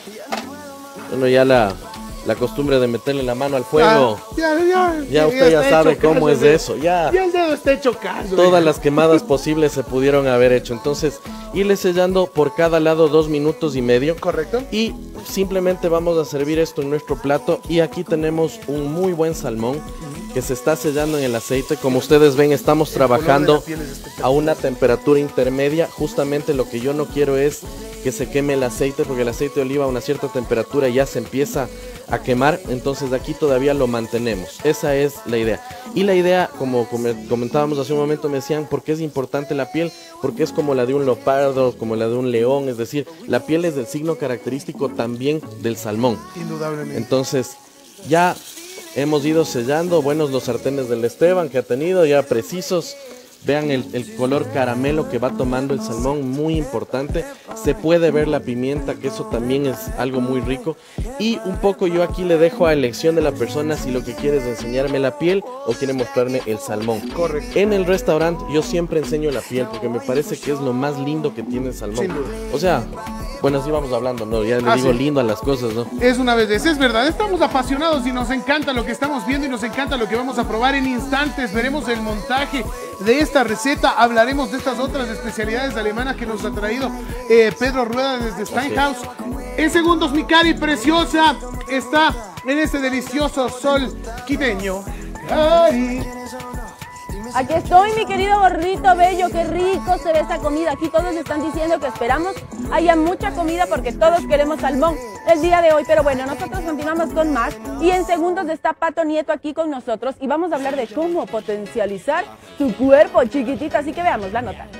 Bueno, ya la, la costumbre de meterle la mano al fuego. Ah, ya, ya, ya usted ya, ya sabe cómo es de eso. Ya, ya el dedo está hecho caso. Todas las quemadas posibles se pudieron haber hecho. Entonces, irle sellando por cada lado dos minutos y medio. Correcto. Y simplemente vamos a servir esto en nuestro plato. Y aquí tenemos un muy buen salmón uh-huh. que se está sellando en el aceite. Como ustedes ven, estamos trabajando a una temperatura intermedia. Justamente lo que yo no quiero es que se queme el aceite, porque el aceite de oliva a una cierta temperatura ya se empieza a quemar, entonces aquí todavía lo mantenemos. Esa es la idea. Y la idea, como comentábamos hace un momento, me decían, ¿por qué es importante la piel? Porque es como la de un leopardo, como la de un león, es decir, la piel es del signo característico también del salmón. Indudablemente. Entonces, ya hemos ido sellando, buenos los sartenes del Esteban que ha tenido, ya precisos. Vean el, el color caramelo que va tomando el salmón, muy importante. Se puede ver la pimienta, que eso también es algo muy rico. Y un poco yo aquí le dejo a elección de la persona si lo que quiere es enseñarme la piel o quiere mostrarme el salmón. Correcto. En el restaurante yo siempre enseño la piel porque me parece que es lo más lindo que tiene el salmón. Sin duda. O sea, bueno, así vamos hablando, ¿no? Ya le ah, digo sí. lindo a las cosas, ¿no? Es una belleza, es verdad. Estamos apasionados y nos encanta lo que estamos viendo y nos encanta lo que vamos a probar en instantes. Veremos el montaje de esta receta, hablaremos de estas otras especialidades alemanas que nos ha traído eh, Pedro Rueda desde Steinhaus. En segundos, mi cari preciosa está en este delicioso sol quiteño. Ay. Aquí estoy, mi querido gordito bello, qué rico se ve esa comida. Aquí todos están diciendo que esperamos haya mucha comida porque todos queremos salmón el día de hoy. Pero bueno, nosotros continuamos con más y en segundos está Pato Nieto aquí con nosotros y vamos a hablar de cómo potencializar tu cuerpo, chiquitita. Así que veamos la nota.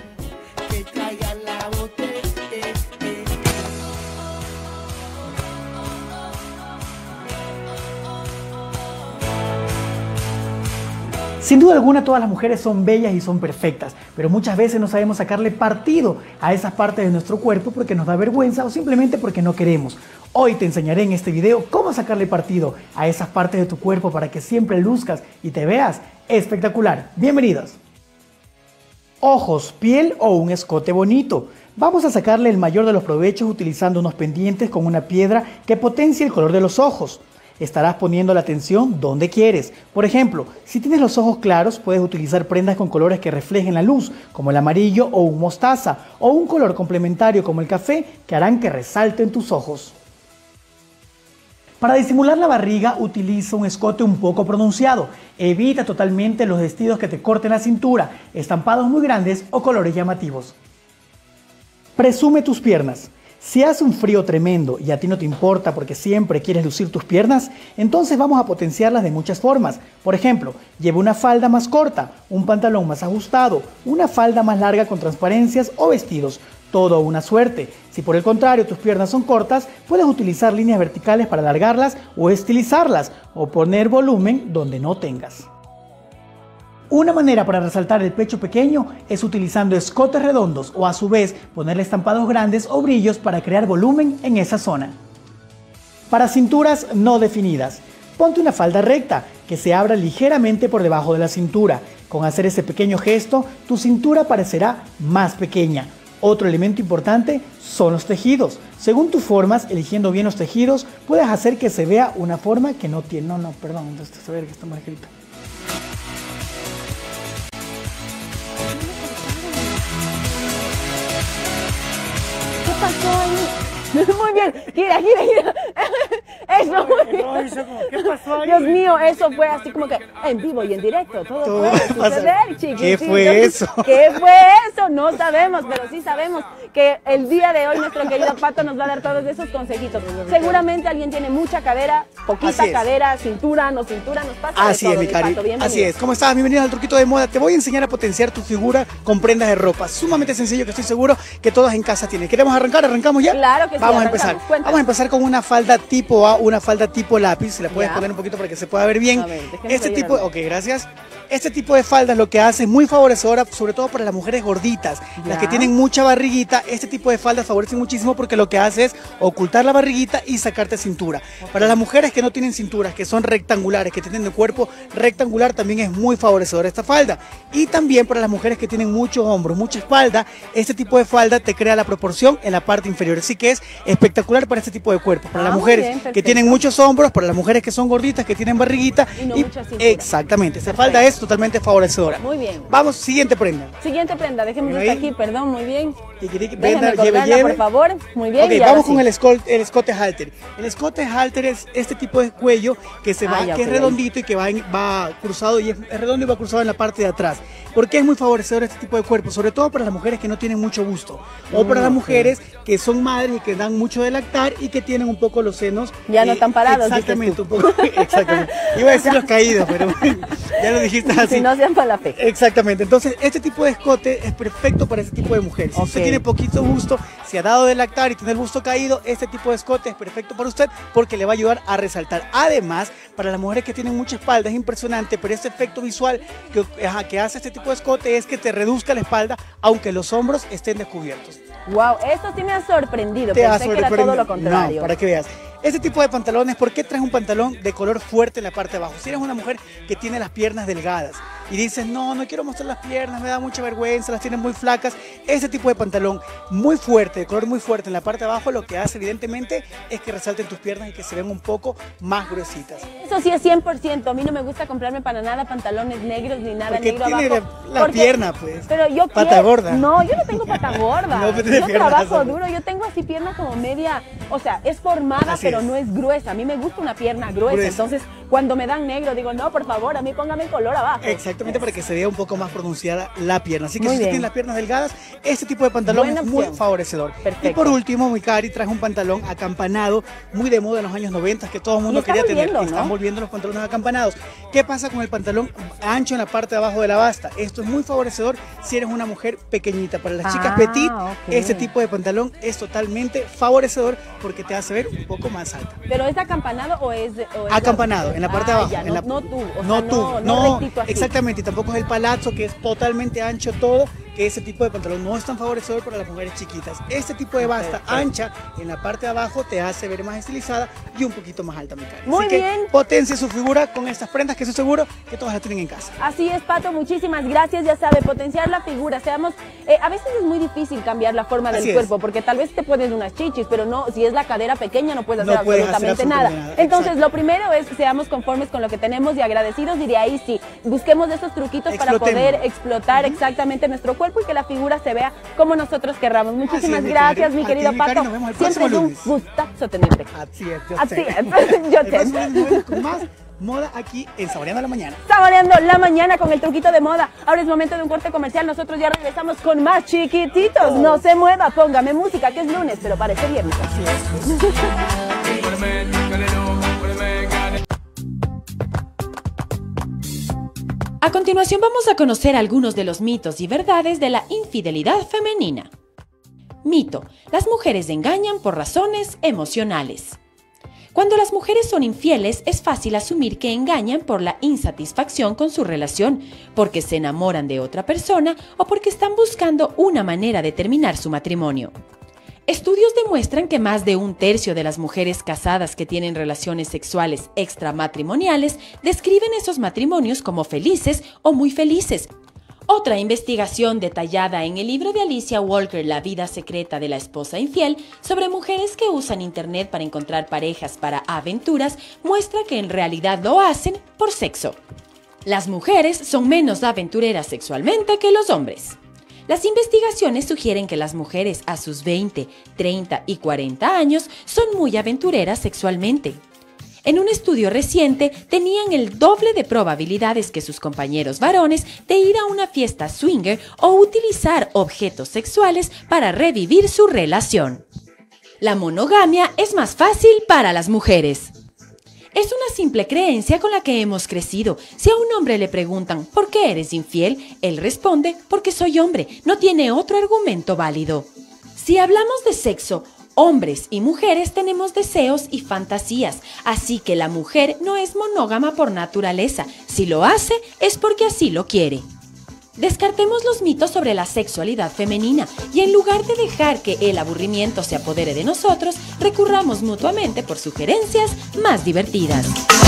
Sin duda alguna todas las mujeres son bellas y son perfectas, pero muchas veces no sabemos sacarle partido a esas partes de nuestro cuerpo porque nos da vergüenza o simplemente porque no queremos. Hoy te enseñaré en este video cómo sacarle partido a esas partes de tu cuerpo para que siempre luzcas y te veas espectacular. Bienvenidos. Ojos, piel o un escote bonito. Vamos a sacarle el mayor de los provechos utilizando unos pendientes con una piedra que potencie el color de los ojos. Estarás poniendo la atención donde quieres. Por ejemplo, si tienes los ojos claros, puedes utilizar prendas con colores que reflejen la luz, como el amarillo o un mostaza, o un color complementario como el café, que harán que resalten tus ojos. Para disimular la barriga, utiliza un escote un poco pronunciado. Evita totalmente los vestidos que te corten la cintura, estampados muy grandes o colores llamativos. Presume tus piernas. Si hace un frío tremendo y a ti no te importa porque siempre quieres lucir tus piernas, entonces vamos a potenciarlas de muchas formas. Por ejemplo, lleva una falda más corta, un pantalón más ajustado, una falda más larga con transparencias o vestidos. Todo una suerte. Si por el contrario tus piernas son cortas, puedes utilizar líneas verticales para alargarlas o estilizarlas o poner volumen donde no tengas. Una manera para resaltar el pecho pequeño es utilizando escotes redondos o a su vez ponerle estampados grandes o brillos para crear volumen en esa zona. Para cinturas no definidas, ponte una falda recta que se abra ligeramente por debajo de la cintura. Con hacer ese pequeño gesto, tu cintura parecerá más pequeña. Otro elemento importante son los tejidos. Según tus formas, eligiendo bien los tejidos, puedes hacer que se vea una forma que no tiene. No, no, perdón, entonces se ve que está mal escrito. ¿Qué pasó ahí? Muy bien, gira, gira, gira. Eso, muy bien. ¿Qué pasó ahí? Dios mío, eso fue así como que en vivo y en directo. Todo, Todo puede pasa. suceder, chiquitos. ¿Qué fue eso? ¿Qué fue eso? No sabemos, pero sí sabemos que el día de hoy nuestro querido Pato nos va a dar todos esos consejitos. Seguramente alguien tiene mucha cadera, poquita cadera, cintura, no cintura, nos pasa Así de es, todo, mi mi cari. Pato. Bienvenido. Así es. ¿Cómo estás? Bienvenidos al Truquito de Moda. Te voy a enseñar a potenciar tu figura con prendas de ropa. Sumamente sencillo que estoy seguro que todos en casa tienen. ¿Queremos arrancar? ¿Arrancamos ya? Claro que sí. Vamos a arrancamos. empezar. Cuéntanos. Vamos a empezar con una falda tipo A, una falda tipo lápiz. Si la puedes Ya. poner un poquito para que se pueda ver bien. A ver, déjame este tipo, rellenarlo. ok, gracias. Este tipo de faldas lo que hace es muy favorecedora, sobre todo para las mujeres gorditas, Ya. las que tienen mucha barriguita. Este tipo de faldas favorece muchísimo porque lo que hace es ocultar la barriguita y sacarte cintura. Para las mujeres que no tienen cinturas, que son rectangulares, que tienen el cuerpo rectangular, también es muy favorecedora esta falda. Y también para las mujeres que tienen muchos hombros, mucha espalda, este tipo de falda te crea la proporción en la parte inferior. Así que es espectacular para este tipo de cuerpo. Para Ah, las muy mujeres bien, que perfecto. tienen muchos hombros, para las mujeres que son gorditas, que tienen barriguita. Y no mucha cintura. Exactamente, esta falda es totalmente favorecedora. Muy bien. Vamos, siguiente prenda. Siguiente prenda, dejemos Bueno, hasta ahí. aquí, perdón, muy bien. Tiquitiqui, Déjenme prenda, lleve, colgarla, lleve. por favor. Muy bien. Ok, y ahora vamos sí. con el, escol- el escote halter. El escote halter es este tipo de cuello que se va, Ah, ya, que es ok, redondito y que va, en- va cruzado y es, es redondo y va cruzado en la parte de atrás. ¿Por qué es muy favorecedor este tipo de cuerpo? Sobre todo para las mujeres que no tienen mucho gusto o para Mm, las ok. mujeres que son madres y que dan mucho de lactar y que tienen un poco los senos. Ya no eh, están parados, Exactamente, dices un poco. Exactamente. Iba a decir los caídos, pero ya lo dijiste así. Si no sean para la fe. Exactamente, entonces este tipo de escote es perfecto para ese tipo de mujeres. Si usted Ok. tiene poquito busto, si ha dado de lactar y tiene el busto caído, este tipo de escote es perfecto para usted porque le va a ayudar a resaltar. Además, para las mujeres que tienen mucha espalda es impresionante, pero este efecto visual que, ajá, que hace este tipo de escote es que te reduzca la espalda aunque los hombros estén descubiertos. Wow, esto sí me ha sorprendido. Te ha Pensé que era todo sorprendido. lo contrario. No, para que veas. Este tipo de pantalones, ¿por qué traes un pantalón de color fuerte en la parte de abajo? Si eres una mujer que tiene las piernas delgadas y dices, no, no quiero mostrar las piernas, me da mucha vergüenza, las tienes muy flacas, este tipo de pantalón muy fuerte, de color muy fuerte en la parte de abajo, lo que hace evidentemente es que resalten tus piernas y que se vean un poco más gruesitas. Eso sí es cien por ciento. A mí no me gusta comprarme para nada pantalones negros ni nada Porque negro tiene abajo. la, la Porque- pierna, pues. Pero yo Pata quiero- gorda. No, yo no tengo pata gorda. No, pero tiene yo piernas, trabajo hombre. duro. Yo tengo así pierna como media, o sea, es formada, Así pero es. no es gruesa. A mí me gusta una pierna gruesa. Gruesa. Entonces, cuando me dan negro, digo, no, por favor, a mí póngame el color abajo. Exactamente, para que se vea un poco más pronunciada la pierna. Así que Muy si usted bien. tiene las piernas delgadas, este tipo de pantalón Buena es muy opción. favorecedor. Perfecto. Y por último, mi cari trae un pantalón acampanado, muy de moda en los años noventa, que todo el mundo Y está quería tener. volviendo, Y están ¿no? volviendo los pantalones acampanados. ¿Qué pasa con el pantalón ancho en la parte de abajo de la basta? Esto es muy favorecedor si eres una mujer pequeñita. Para las chicas Ah, petit, ok. este tipo de pantalón es totalmente favorecedor porque te hace ver un poco más alta. ¿Pero es acampanado o es, de- o es Acampanado, en la parte Ah, de abajo. ya, en no, la- no tú, o no sea, tú, no, no, no rectito así. exactamente, y tampoco es el palazzo que es totalmente ancho todo, que ese tipo de pantalón no es tan favorecedor para las mujeres chiquitas. Este tipo de basta Perfecto. ancha en la parte de abajo te hace ver más estilizada y un poquito más alta, mi cara. Muy Así bien. que potencie su figura con estas prendas que estoy seguro que todas las tienen en casa. Así es, Pato, muchísimas gracias. Ya sabe, potenciar la figura. Seamos, eh, a veces es muy difícil cambiar la forma del Así es. cuerpo, porque tal vez te pones unas chichis, pero no, si es la cadera pequeña no puedes hacer, No puedes hacer absolutamente, absolutamente nada. nada, Entonces, exacto. lo primero es seamos conformes con lo que tenemos y agradecidos, y de ahí sí, busquemos esos truquitos para Explotemos. poder explotar exactamente nuestro cuerpo y que la figura se vea como nosotros querramos. Muchísimas es, mi gracias, cari. mi A querido ti, mi cari, Pato. nos vemos el Siempre próximo es un lunes. gustazo tenerte. Así es, yo Así sé. es, yo El te- próximo lunes nos vemos con más moda aquí en Saboreando la Mañana. Saboreando la mañana con el truquito de moda. Ahora es momento de un corte comercial. Nosotros ya regresamos con más chiquititos. No se mueva, póngame música, que es lunes, pero parece viernes. Así es. A continuación vamos a conocer algunos de los mitos y verdades de la infidelidad femenina. Mito: las mujeres engañan por razones emocionales. Cuando las mujeres son infieles, es fácil asumir que engañan por la insatisfacción con su relación, porque se enamoran de otra persona o porque están buscando una manera de terminar su matrimonio. Estudios demuestran que más de un tercio de las mujeres casadas que tienen relaciones sexuales extramatrimoniales describen esos matrimonios como felices o muy felices. Otra investigación detallada en el libro de Alicia Walker, La vida secreta de la esposa infiel, sobre mujeres que usan internet para encontrar parejas para aventuras, muestra que en realidad lo hacen por sexo. Las mujeres son menos aventureras sexualmente que los hombres. Las investigaciones sugieren que las mujeres a sus veinte, treinta y cuarenta años son muy aventureras sexualmente. En un estudio reciente, tenían el doble de probabilidades que sus compañeros varones de ir a una fiesta swinger o utilizar objetos sexuales para revivir su relación. La monogamia es más fácil para las mujeres. Es una simple creencia con la que hemos crecido. Si a un hombre le preguntan ¿por qué eres infiel?, él responde porque soy hombre, no tiene otro argumento válido. Si hablamos de sexo, hombres y mujeres tenemos deseos y fantasías, así que la mujer no es monógama por naturaleza. Si lo hace, es porque así lo quiere. Descartemos los mitos sobre la sexualidad femenina y en lugar de dejar que el aburrimiento se apodere de nosotros, recurramos mutuamente por sugerencias más divertidas.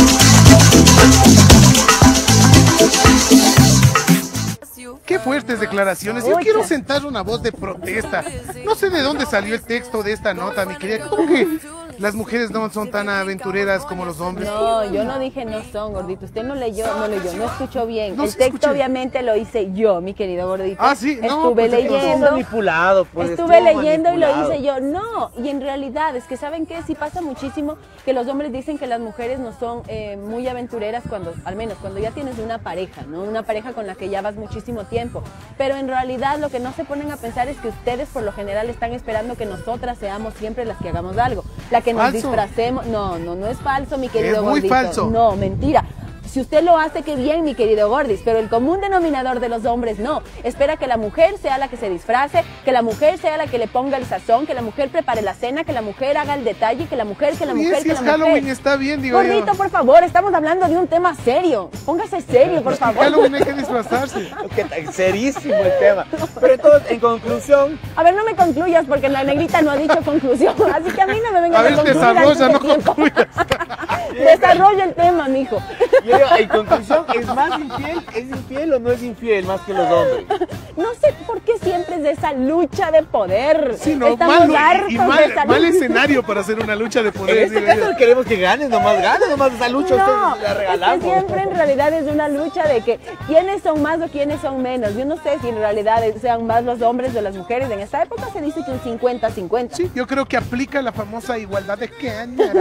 Qué fuertes declaraciones. Yo quiero sentar una voz de protesta. No sé de dónde salió el texto de esta nota, mi querida. ¿Cómo que las mujeres no son tan aventureras como los hombres? No, yo no dije no son, gordito. Usted no leyó, no leyó, no escuchó bien. No, el sí texto escuché. obviamente lo hice yo, mi querido gordito. Ah, sí, no, Estuve pues, leyendo. manipulado, pues, Estuve estuvo leyendo y lo manipulado. hice yo. No, y en realidad es que ¿saben qué? Sí pasa muchísimo que los hombres dicen que las mujeres no son eh, muy aventureras cuando, al menos cuando ya tienes una pareja, ¿no? Una pareja con la que ya vas muchísimo tiempo. Pero en realidad lo que no se ponen a pensar es que ustedes por lo general están esperando que nosotras seamos siempre las que hagamos algo, la que nos Falso. disfracemos. No, no, no es falso, mi querido Es muy gordito. falso. No, mentira. Si usted lo hace, qué bien, mi querido Gordis, pero el común denominador de los hombres no. Espera que la mujer sea la que se disfrace, que la mujer sea la que le ponga el sazón, que la mujer prepare la cena, que la mujer haga el detalle, que la mujer, que la Oye, mujer, si que es la Halloween, mujer. está bien, digo Gordito, yo. por favor, estamos hablando de un tema serio. Póngase serio, por favor. Halloween hay que disfrazarse. ¿Qué tal? Serísimo el tema. Pero entonces, en conclusión, A ver, no me concluyas porque la negrita no ha dicho conclusión, así que a mí no me vengan A a, ver, concluir desarrolla, antes de no tiempo. concluyas. Desarrolla el tema, mijo. yo digo, en conclusión, ¿es más infiel? ¿Es infiel o no es infiel más que los hombres? No sé por qué siempre es de esa lucha de poder. Sí, no, Estamos malo, y- hartos y de mal, esa mal lucha. escenario para hacer una lucha de En poder. este digo caso yo. queremos que gane, nomás gane, nomás esa lucha No, ustedes la es regalamos. que siempre en realidad es una lucha de que quiénes son más o quiénes son menos. Yo no sé si en realidad sean más los hombres o las mujeres. En esta época se dice que un cincuenta cincuenta. Sí, yo creo que aplica la famosa igualdad de género.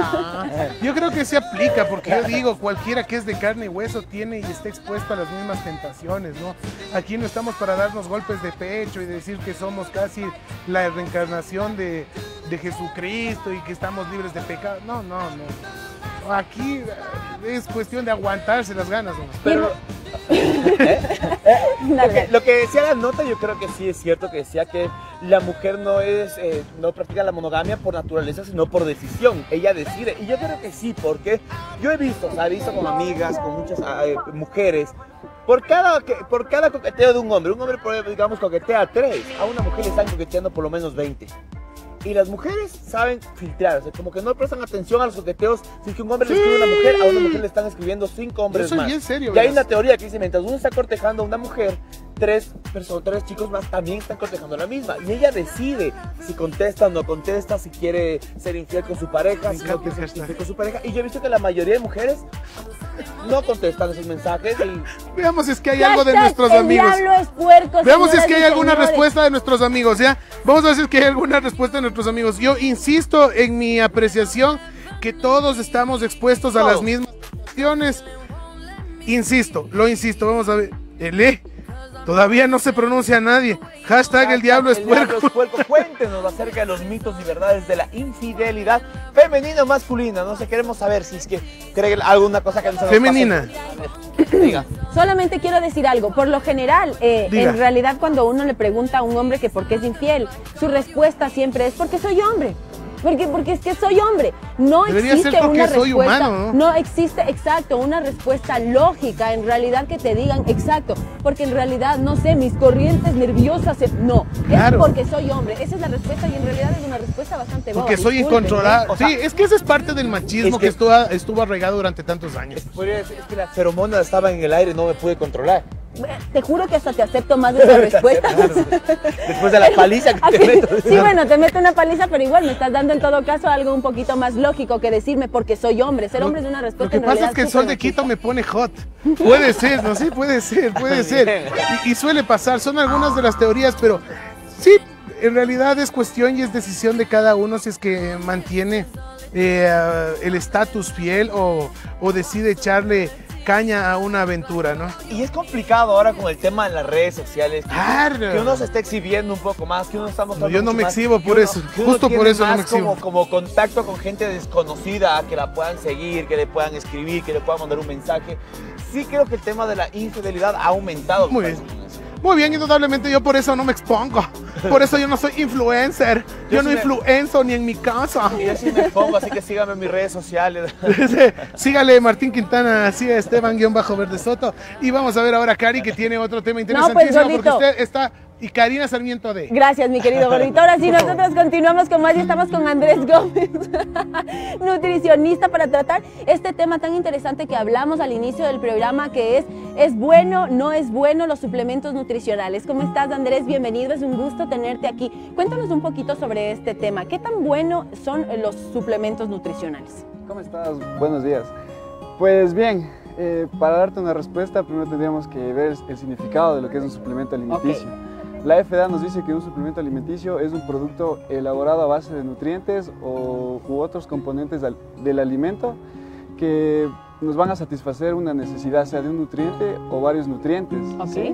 Yo creo que se aplica porque yo digo, cualquiera que es de carne y hueso tiene y está expuesto a las mismas tentaciones, ¿no? Aquí no estamos para darnos golpes de pecho y decir que somos casi la reencarnación de, de Jesucristo y que estamos libres de pecado. No, no, no. Aquí eh, es cuestión de aguantarse las ganas, ¿no? Pero lo que, lo que decía la nota, yo creo que sí es cierto, que decía que la mujer no es eh, no practica la monogamia por naturaleza, sino por decisión. Ella decide. Y yo creo que sí, porque yo he visto, o sea, he visto con amigas, con muchas eh, mujeres. Por cada, que- por cada coqueteo de un hombre, un hombre, por- digamos, coquetea a tres, a una mujer le están coqueteando por lo menos veinte. Y las mujeres saben filtrar, o sea, como que no prestan atención a los coqueteos. Si es que un hombre le escribe a una mujer, a una mujer le están escribiendo cinco hombres Yo soy más. bien serio, Y hay verás. una teoría que dice, mientras uno está cortejando a una mujer, tres personas, tres chicos más también están cortejando a la misma. Y ella decide si contesta o no contesta, si quiere ser infiel con su pareja, Me si no encanta quiere ser ese infiel hashtag. con su pareja. Y yo he visto que la mayoría de mujeres no contestan esos mensajes y Veamos si es que hay algo de Hashtag, nuestros el amigos. diablo es puerco, Veamos si es señoras que hay y alguna señores. respuesta de nuestros amigos, ¿ya? Vamos a ver si es que hay alguna respuesta de nuestros amigos. Yo insisto en mi apreciación que todos estamos expuestos a Todos. las mismas cuestiones, insisto, lo insisto, vamos a ver, el E, todavía no se pronuncia a nadie. Hashtag el diablo es puerco. Cuéntenos acerca de los mitos y verdades de la infidelidad femenina o masculina. No sé, queremos saber si es que cree alguna cosa que nos femenina. Diga. Solamente quiero decir algo. Por lo general, eh, en realidad cuando uno le pregunta a un hombre que por qué es infiel, su respuesta siempre es porque soy hombre. Porque, porque es que soy hombre. No Debería existe ser porque una soy respuesta. humano, ¿no? No existe, exacto, una respuesta lógica, en realidad que te digan exacto. Porque en realidad, no sé, mis corrientes nerviosas. Se... No, claro. Es porque soy hombre. Esa es la respuesta y en realidad es una respuesta bastante boba. Porque soy incontrolable. O sea, sí, es que esa es parte del machismo es que, que estuvo, estuvo arraigado durante tantos años. Es, podría decir, es que la feromona estaba en el aire y no me pude controlar. Te juro que hasta te acepto más de esa respuesta. Después de la paliza que te meto. Sí, bueno, te meto una paliza, pero igual me estás dando en todo caso algo un poquito más lógico que decirme porque soy hombre. Ser hombre es una respuesta. Lo que pasa es que el sol de Quito me pone hot. Puede ser, ¿no? Sí, puede ser, puede ser. Y, y suele pasar, son algunas de las teorías, pero sí, en realidad es cuestión y es decisión de cada uno si es que mantiene eh, el estatus fiel o, o decide echarle caña a una aventura, ¿no? Y es complicado ahora con el tema de las redes sociales, que, claro. que uno se esté exhibiendo un poco más, que uno está mostrando no, yo no me más, exhibo por uno, eso, justo por eso no me exhibo. Como, como contacto con gente desconocida, que la puedan seguir, que le puedan escribir, que le puedan mandar un mensaje. Sí creo que el tema de la infidelidad ha aumentado. Muy bien. Muy bien, indudablemente yo por eso no me expongo. Por eso yo no soy influencer. Yo, yo no sí influenzo me... ni en mi casa. Yo sí me expongo, así que síganme en mis redes sociales. Sígale Martín Quintana, así a Esteban-Verde Soto. Y vamos a ver ahora a Cari, que tiene otro tema interesantísimo. No, pues, porque usted está... Y Karina Sarmiento de... Gracias, mi querido gordito. Ahora sí, nosotros continuamos con más y estamos con Andrés Gómez, nutricionista, para tratar este tema tan interesante que hablamos al inicio del programa, que es, ¿es bueno, no es bueno los suplementos nutricionales? ¿Cómo estás, Andrés? Bienvenido, es un gusto tenerte aquí. Cuéntanos un poquito sobre este tema. ¿Qué tan bueno son los suplementos nutricionales? ¿Cómo estás? Buenos días. Pues bien, eh, para darte una respuesta, primero tendríamos que ver el significado de lo que es un suplemento alimenticio. Okay. La F D A nos dice que un suplemento alimenticio es un producto elaborado a base de nutrientes o, u otros componentes del, del alimento que nos van a satisfacer una necesidad, sea de un nutriente o varios nutrientes. Okay. ¿Sí?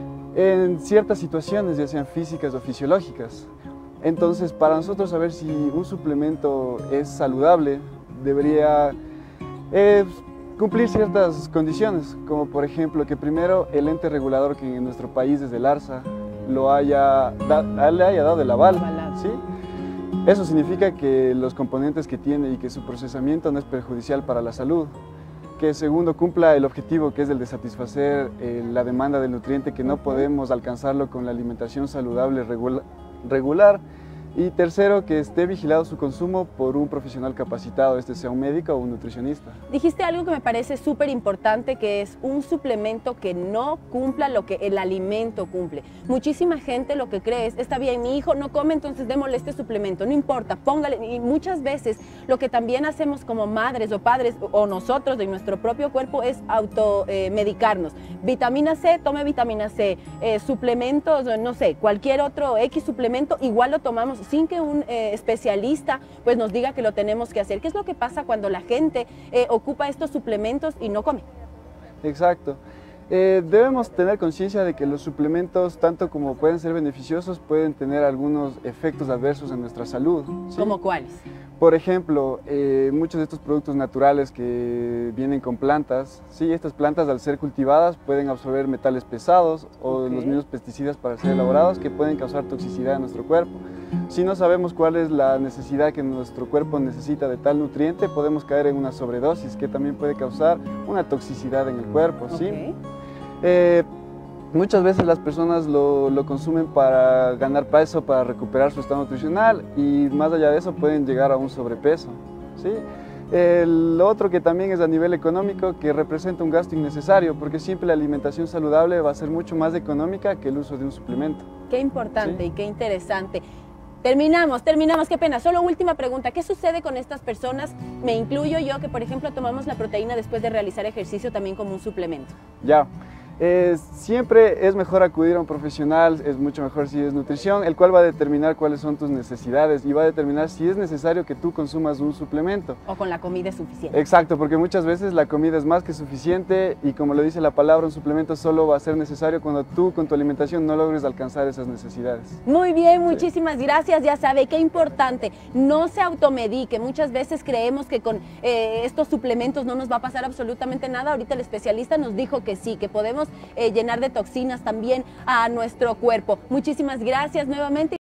En ciertas situaciones, ya sean físicas o fisiológicas. Entonces, para nosotros saber si un suplemento es saludable, debería eh, cumplir ciertas condiciones, como por ejemplo que primero el ente regulador, que en nuestro país es el ARSA, lo haya, da, le haya dado el aval, ¿sí? Eso significa que los componentes que tiene y que su procesamiento no es perjudicial para la salud. Que segundo, cumpla el objetivo, que es el de satisfacer eh, la demanda del nutriente, que no podemos alcanzarlo con la alimentación saludable regula, regular. Y tercero, que esté vigilado su consumo por un profesional capacitado, este sea un médico o un nutricionista. Dijiste algo que me parece súper importante, que es un suplemento que no cumpla lo que el alimento cumple. Muchísima gente lo que cree es, está bien, mi hijo no come, entonces démosle este suplemento, no importa, póngale. Y muchas veces lo que también hacemos como madres o padres o nosotros en nuestro propio cuerpo es automedicarnos. Eh, vitamina C, tome vitamina C, eh, suplementos, no sé, cualquier otro X suplemento, igual lo tomamos sin que un eh, especialista pues nos diga que lo tenemos que hacer. ¿Qué es lo que pasa cuando la gente eh, ocupa estos suplementos y no come? Exacto. Eh, debemos tener conciencia de que los suplementos, tanto como pueden ser beneficiosos, pueden tener algunos efectos adversos en nuestra salud, ¿sí? ¿Cómo cuáles? Por ejemplo, eh, muchos de estos productos naturales que vienen con plantas, ¿sí? Estas plantas, al ser cultivadas, pueden absorber metales pesados o okay. los mismos pesticidas para ser elaborados, que pueden causar toxicidad en nuestro cuerpo. Si no sabemos cuál es la necesidad que nuestro cuerpo necesita de tal nutriente, podemos caer en una sobredosis, que también puede causar una toxicidad en el cuerpo, ¿sí? Okay. Eh, muchas veces las personas lo, lo consumen para ganar peso, para recuperar su estado nutricional, y más allá de eso pueden llegar a un sobrepeso, ¿sí? El otro, que también es a nivel económico, que representa un gasto innecesario, porque siempre la alimentación saludable va a ser mucho más económica que el uso de un suplemento. Qué importante, ¿sí? Y qué interesante. Terminamos, terminamos, qué pena. Solo última pregunta, ¿qué sucede con estas personas? Me incluyo yo, que por ejemplo tomamos la proteína después de realizar ejercicio también como un suplemento. Ya, Eh, siempre es mejor acudir a un profesional, es mucho mejor si es nutrición, el cual va a determinar cuáles son tus necesidades y va a determinar si es necesario que tú consumas un suplemento. O con la comida es suficiente. Exacto, porque muchas veces la comida es más que suficiente y como lo dice la palabra, un suplemento solo va a ser necesario cuando tú con tu alimentación no logres alcanzar esas necesidades. Muy bien, muchísimas gracias. Ya sabe, qué importante, no se automedique. Muchas veces creemos que con eh, estos suplementos no nos va a pasar absolutamente nada. Ahorita el especialista nos dijo que sí, que podemos Eh, llenar de toxinas también a nuestro cuerpo. Muchísimas gracias nuevamente.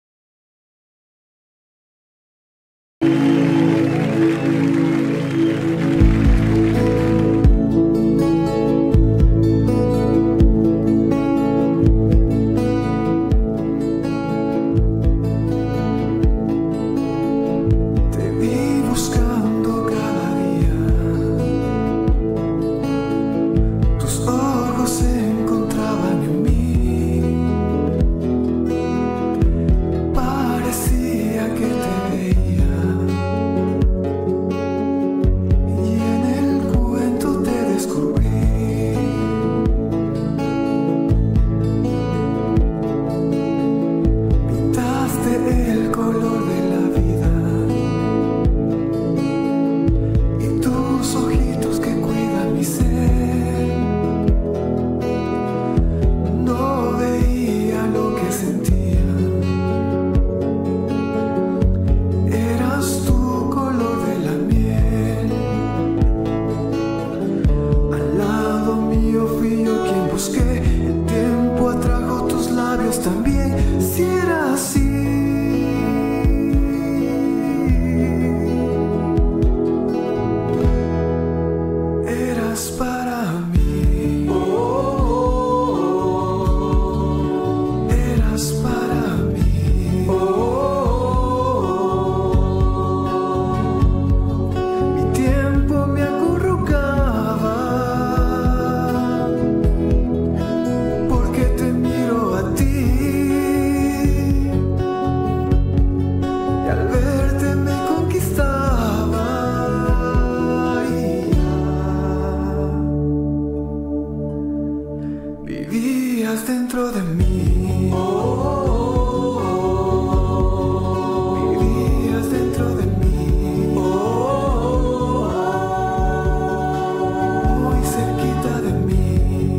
Dentro de mí, vivías dentro de mí, muy cerquita de mí.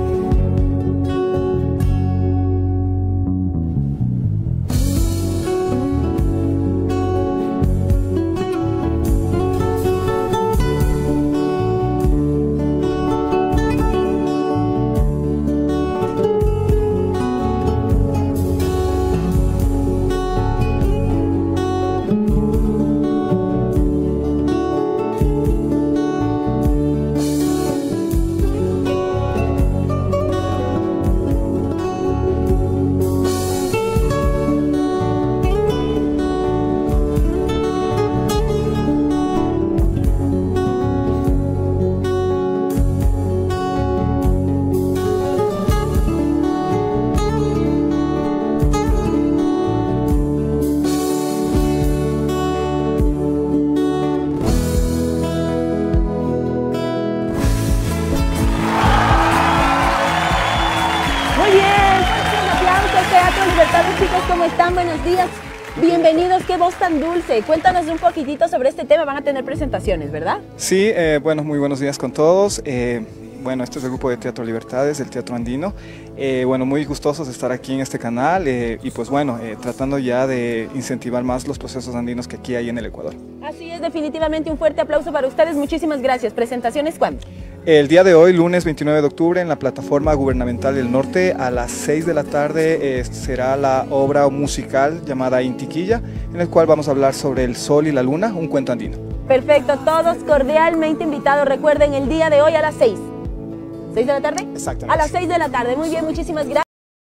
Chicos, ¿cómo están? Buenos días. Bienvenidos, qué voz tan dulce. Cuéntanos un poquitito sobre este tema. Van a tener presentaciones, ¿verdad? Sí, eh, bueno, muy buenos días con todos. Eh, bueno, este es el grupo de Teatro Libertades, del Teatro Andino. Eh, bueno, muy gustosos de estar aquí en este canal eh, y pues bueno, eh, tratando ya de incentivar más los procesos andinos que aquí hay en el Ecuador. Así es, definitivamente un fuerte aplauso para ustedes. Muchísimas gracias. ¿Presentaciones cuándo? El día de hoy, lunes veintinueve de octubre, en la Plataforma Gubernamental del Norte, a las seis de la tarde eh, será la obra musical llamada Intiquilla, en el cual vamos a hablar sobre el sol y la luna, un cuento andino. Perfecto, todos cordialmente invitados. Recuerden, el día de hoy a las seis. ¿seis de la tarde? Exactamente. A las seis de la tarde. Muy bien, muchísimas gracias.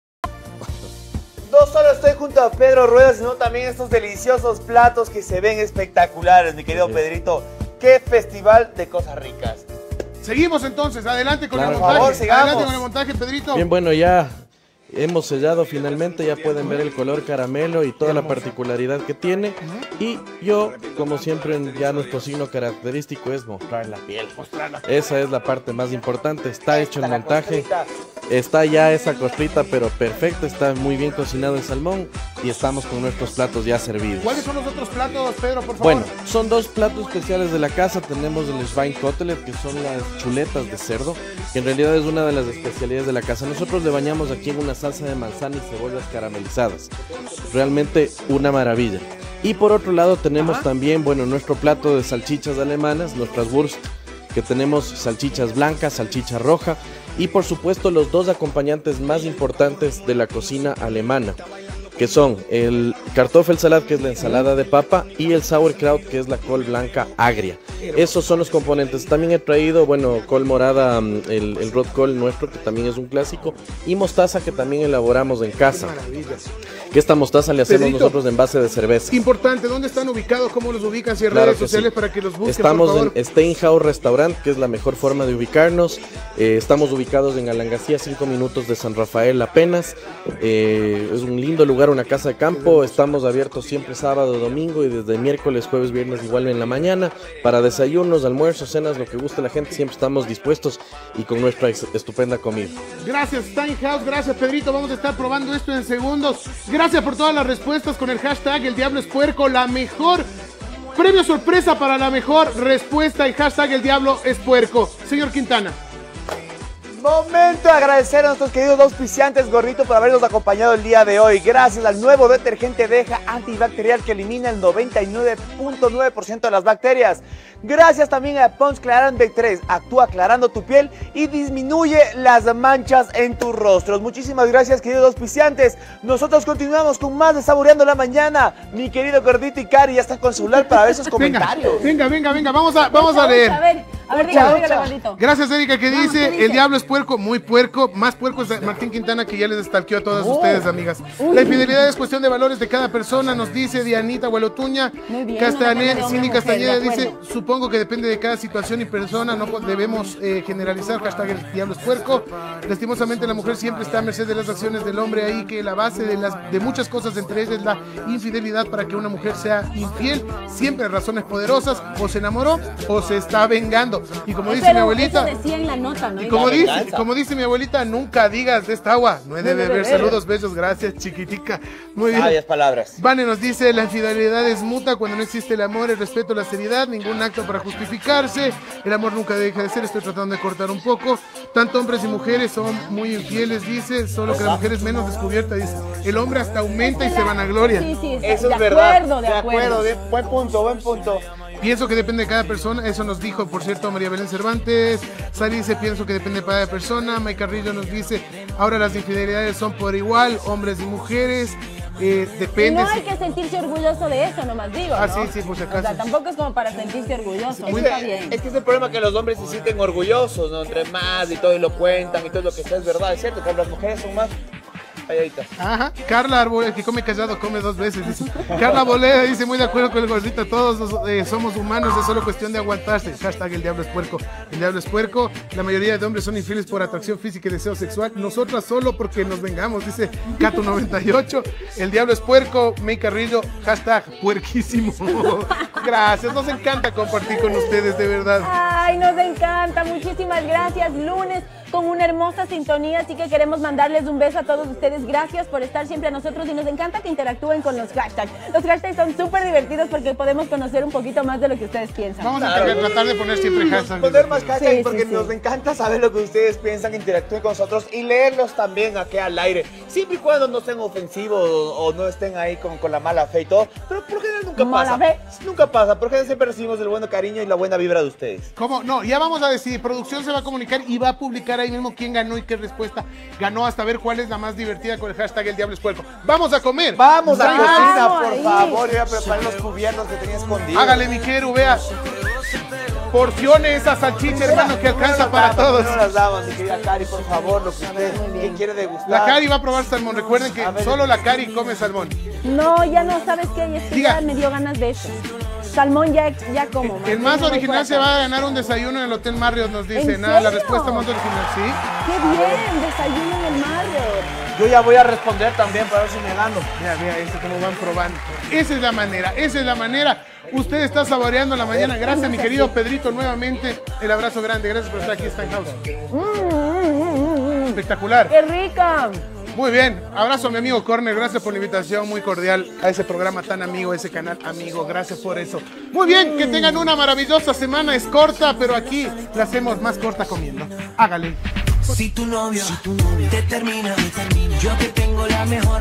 No solo estoy junto a Pedro Rueda, sino también estos deliciosos platos que se ven espectaculares, mi querido Pedrito. ¡Qué festival de cosas ricas! Seguimos entonces, adelante con Claro. el montaje. Por favor, sigamos. Adelante con el montaje, Pedrito. Bien, bueno, ya hemos sellado finalmente, ya pueden ver el color caramelo y toda la particularidad que tiene. Y yo, como siempre, ya nuestro signo característico es mostrar la piel. Esa es la parte más importante. Está hecho el montaje. está ya esa costrita, pero perfecta, está muy bien cocinado el salmón y estamos con nuestros platos ya servidos. ¿Cuáles son los otros platos, Pedro, por favor? Bueno, son dos platos especiales de la casa. Tenemos el Schweinkotlet, que son las chuletas de cerdo, que en realidad es una de las especialidades de la casa. Nosotros le bañamos aquí en una salsa de manzana y cebollas caramelizadas. Realmente una maravilla. Y por otro lado tenemos Ajá. también, bueno, nuestro plato de salchichas alemanas, nuestras Wurst, que tenemos salchichas blancas, salchicha roja y por supuesto los dos acompañantes más importantes de la cocina alemana, que son el Kartoffelsalat, que es la ensalada de papa, y el Sauerkraut, que es la col blanca agria. Esos son los componentes. También he traído, bueno, col morada, el, el Rotkohl nuestro, que también es un clásico, y mostaza, que también elaboramos en casa. Que esta mostaza le hacemos Pedrito, nosotros en base de cerveza. Importante, ¿dónde están ubicados? ¿Cómo los ubican? Si en claro redes sociales sí. para que los busquen, Estamos por favor. en Steinhaus Restaurant, que es la mejor forma de ubicarnos. Eh, estamos ubicados en Alangasía, cinco minutos de San Rafael apenas. Eh, es un lindo lugar, una casa de campo. Estamos abiertos siempre sábado, domingo y desde miércoles, jueves, viernes igual en la mañana. Para desayunos, almuerzos, cenas, lo que guste la gente, siempre estamos dispuestos y con nuestra estupenda comida. Gracias Steinhaus, gracias Pedrito, vamos a estar probando esto en segundos. Gracias por todas las respuestas con el hashtag El Diablo es Puerco, la mejor premio sorpresa para la mejor respuesta, el hashtag El Diablo es Puerco. Señor Quintana. Momento de agradecer a nuestros queridos auspiciantes Gorrito por habernos acompañado el día de hoy. Gracias al nuevo detergente Deja antibacterial que elimina el noventa y nueve punto nueve por ciento de las bacterias. Gracias también a Pons Clarant B tres, actúa aclarando tu piel y disminuye las manchas en tus rostros. Muchísimas gracias, queridos auspiciantes. Nosotros continuamos con más de Saboreando la Mañana. Mi querido Gordito y Cari ya están con celular para ver sus comentarios. Venga, venga, venga, vamos a, vamos a leer. A ver, a ver, dígale, dígale, Gordito. Gracias, Erika, que Vamos, dice, ¿qué dice? El Diablo es Puerco, muy puerco. Más puerco es Martín Quintana, que ya les estalqueó a todas Oh. ustedes, amigas. Uy. La infidelidad es cuestión de valores de cada persona, nos dice Dianita Huelotuña. Muy bien, Castañeda, una Cindy mujer, Castañeda de dice, acuerdo. supongo que depende de cada situación y persona, no debemos eh, generalizar, hashtag El Diablo es Puerco. Lastimosamente la mujer siempre está a merced de las acciones del hombre, ahí que la base de, las, de muchas cosas, entre ellas la infidelidad. Para que una mujer sea infiel, siempre hay razones poderosas, o se enamoró o se está vengando. Y como dice Pero mi abuelita, eso decía en la nota, ¿no? y como dice, como dice mi abuelita, nunca digas de esta agua no he de beber. Saludos, besos, gracias, chiquitica. Muy bien. Sabias palabras. Vane nos dice, la infidelidad es mutua cuando no existe el amor, el respeto, la seriedad, ningún acto para justificarse. El amor nunca deja de ser. Estoy tratando de cortar un poco. Tanto hombres y mujeres son muy infieles, dice, solo que la mujer es menos descubierta, dice. El hombre hasta aumenta y se vanagloria. Sí, sí, Eso de es verdad. acuerdo, de acuerdo. de- buen punto, buen punto. Pienso que depende de cada persona, eso nos dijo, por cierto, María Belén Cervantes. Sari dice, pienso que depende de cada persona. Mike Carrillo nos dice, ahora las infidelidades son por igual, hombres y mujeres. Eh, Y depende. no hay si- que sentirse orgulloso de eso, nomás digo, Ah, ¿no? sí, sí, por si acaso. O sea, tampoco es como para sentirse orgulloso, Es está que, bien. es que es el problema, que los hombres se sienten orgullosos, ¿no? Entre más y todo y lo cuentan y todo lo que sea es verdad, es cierto, que las mujeres son más calladitas. Ajá. Carla Arboleda, el que come callado come dos veces. Dice. Carla Boleda dice, muy de acuerdo con el Gordito, todos los, eh, somos humanos, es solo cuestión de aguantarse. Hashtag El Diablo es Puerco. El Diablo es Puerco. La mayoría de hombres son infieles por atracción física y deseo sexual. Nosotras solo porque nos vengamos, dice Cato noventa y ocho. El Diablo es Puerco. May Carrillo. Hashtag puerquísimo. Gracias, nos encanta compartir con ustedes, de verdad. Ay, nos encanta, muchísimas gracias. Lunes con una hermosa sintonía, así que queremos mandarles un beso a todos ustedes. Gracias por estar siempre a nosotros y nos encanta que interactúen con los hashtags. Los hashtags son súper divertidos porque podemos conocer un poquito más de lo que ustedes piensan. Vamos a tratar- tratar de poner siempre hashtags. Poner más hashtags Sí, sí, porque sí. nos encanta saber lo que ustedes piensan, interactúen con nosotros y leerlos también aquí al aire. Siempre y cuando no estén ofensivos o, o no estén ahí con, con la mala fe y todo. Pero por general nunca Mala pasa. fe. Nunca pasa. Por general siempre recibimos el buen cariño y la buena vibra de ustedes. ¿Cómo? No, ya vamos a decidir. Producción se va a comunicar y va a publicar ahí mismo quién ganó y qué respuesta ganó, hasta ver cuál es la más divertida con el hashtag El Diablo es Puerco. ¡Vamos a comer! Vamos a Vamos cocina, por ahí. favor. Yo voy a preparar los cubiertos que tenía escondidos. Hágale, mi quero, vea. Porcione esa salchicha, hermano, que alcanza para todos. No las damas, mi querida Cari, por favor, lo que usted ¿quién quiere degustar. La Cari va a probar salmón. Recuerden que A ver. solo la Cari come salmón. No, ya no, ¿sabes qué? Es que Diga. ya me dio ganas de eso. Salmón ya, ya como. El más Muy original se fuerte. va a ganar un desayuno en el Hotel Marriott, nos dice. ¿En Nada, la serio? respuesta más original, ¿sí? ¡Qué bien! Desayuno en el Marriott. Yo ya voy a responder también para ver si me gano. Vea, vea, esto como van probando. Esa es la manera, esa es la manera. Usted está saboreando la mañana. Gracias, mi querido Pedrito, nuevamente. El abrazo grande. Gracias por estar aquí, Steinhaus. Mm, mm, mm, mm. espectacular. ¡Qué rica! Muy bien, abrazo a mi amigo Corner, gracias por la invitación muy cordial a ese programa tan amigo, a ese canal amigo, gracias por eso. Muy bien, que tengan una maravillosa semana, es corta, pero aquí la hacemos más corta comiendo. Hágale. Si tu novio, si tu novio te termina, yo que tengo la mejor.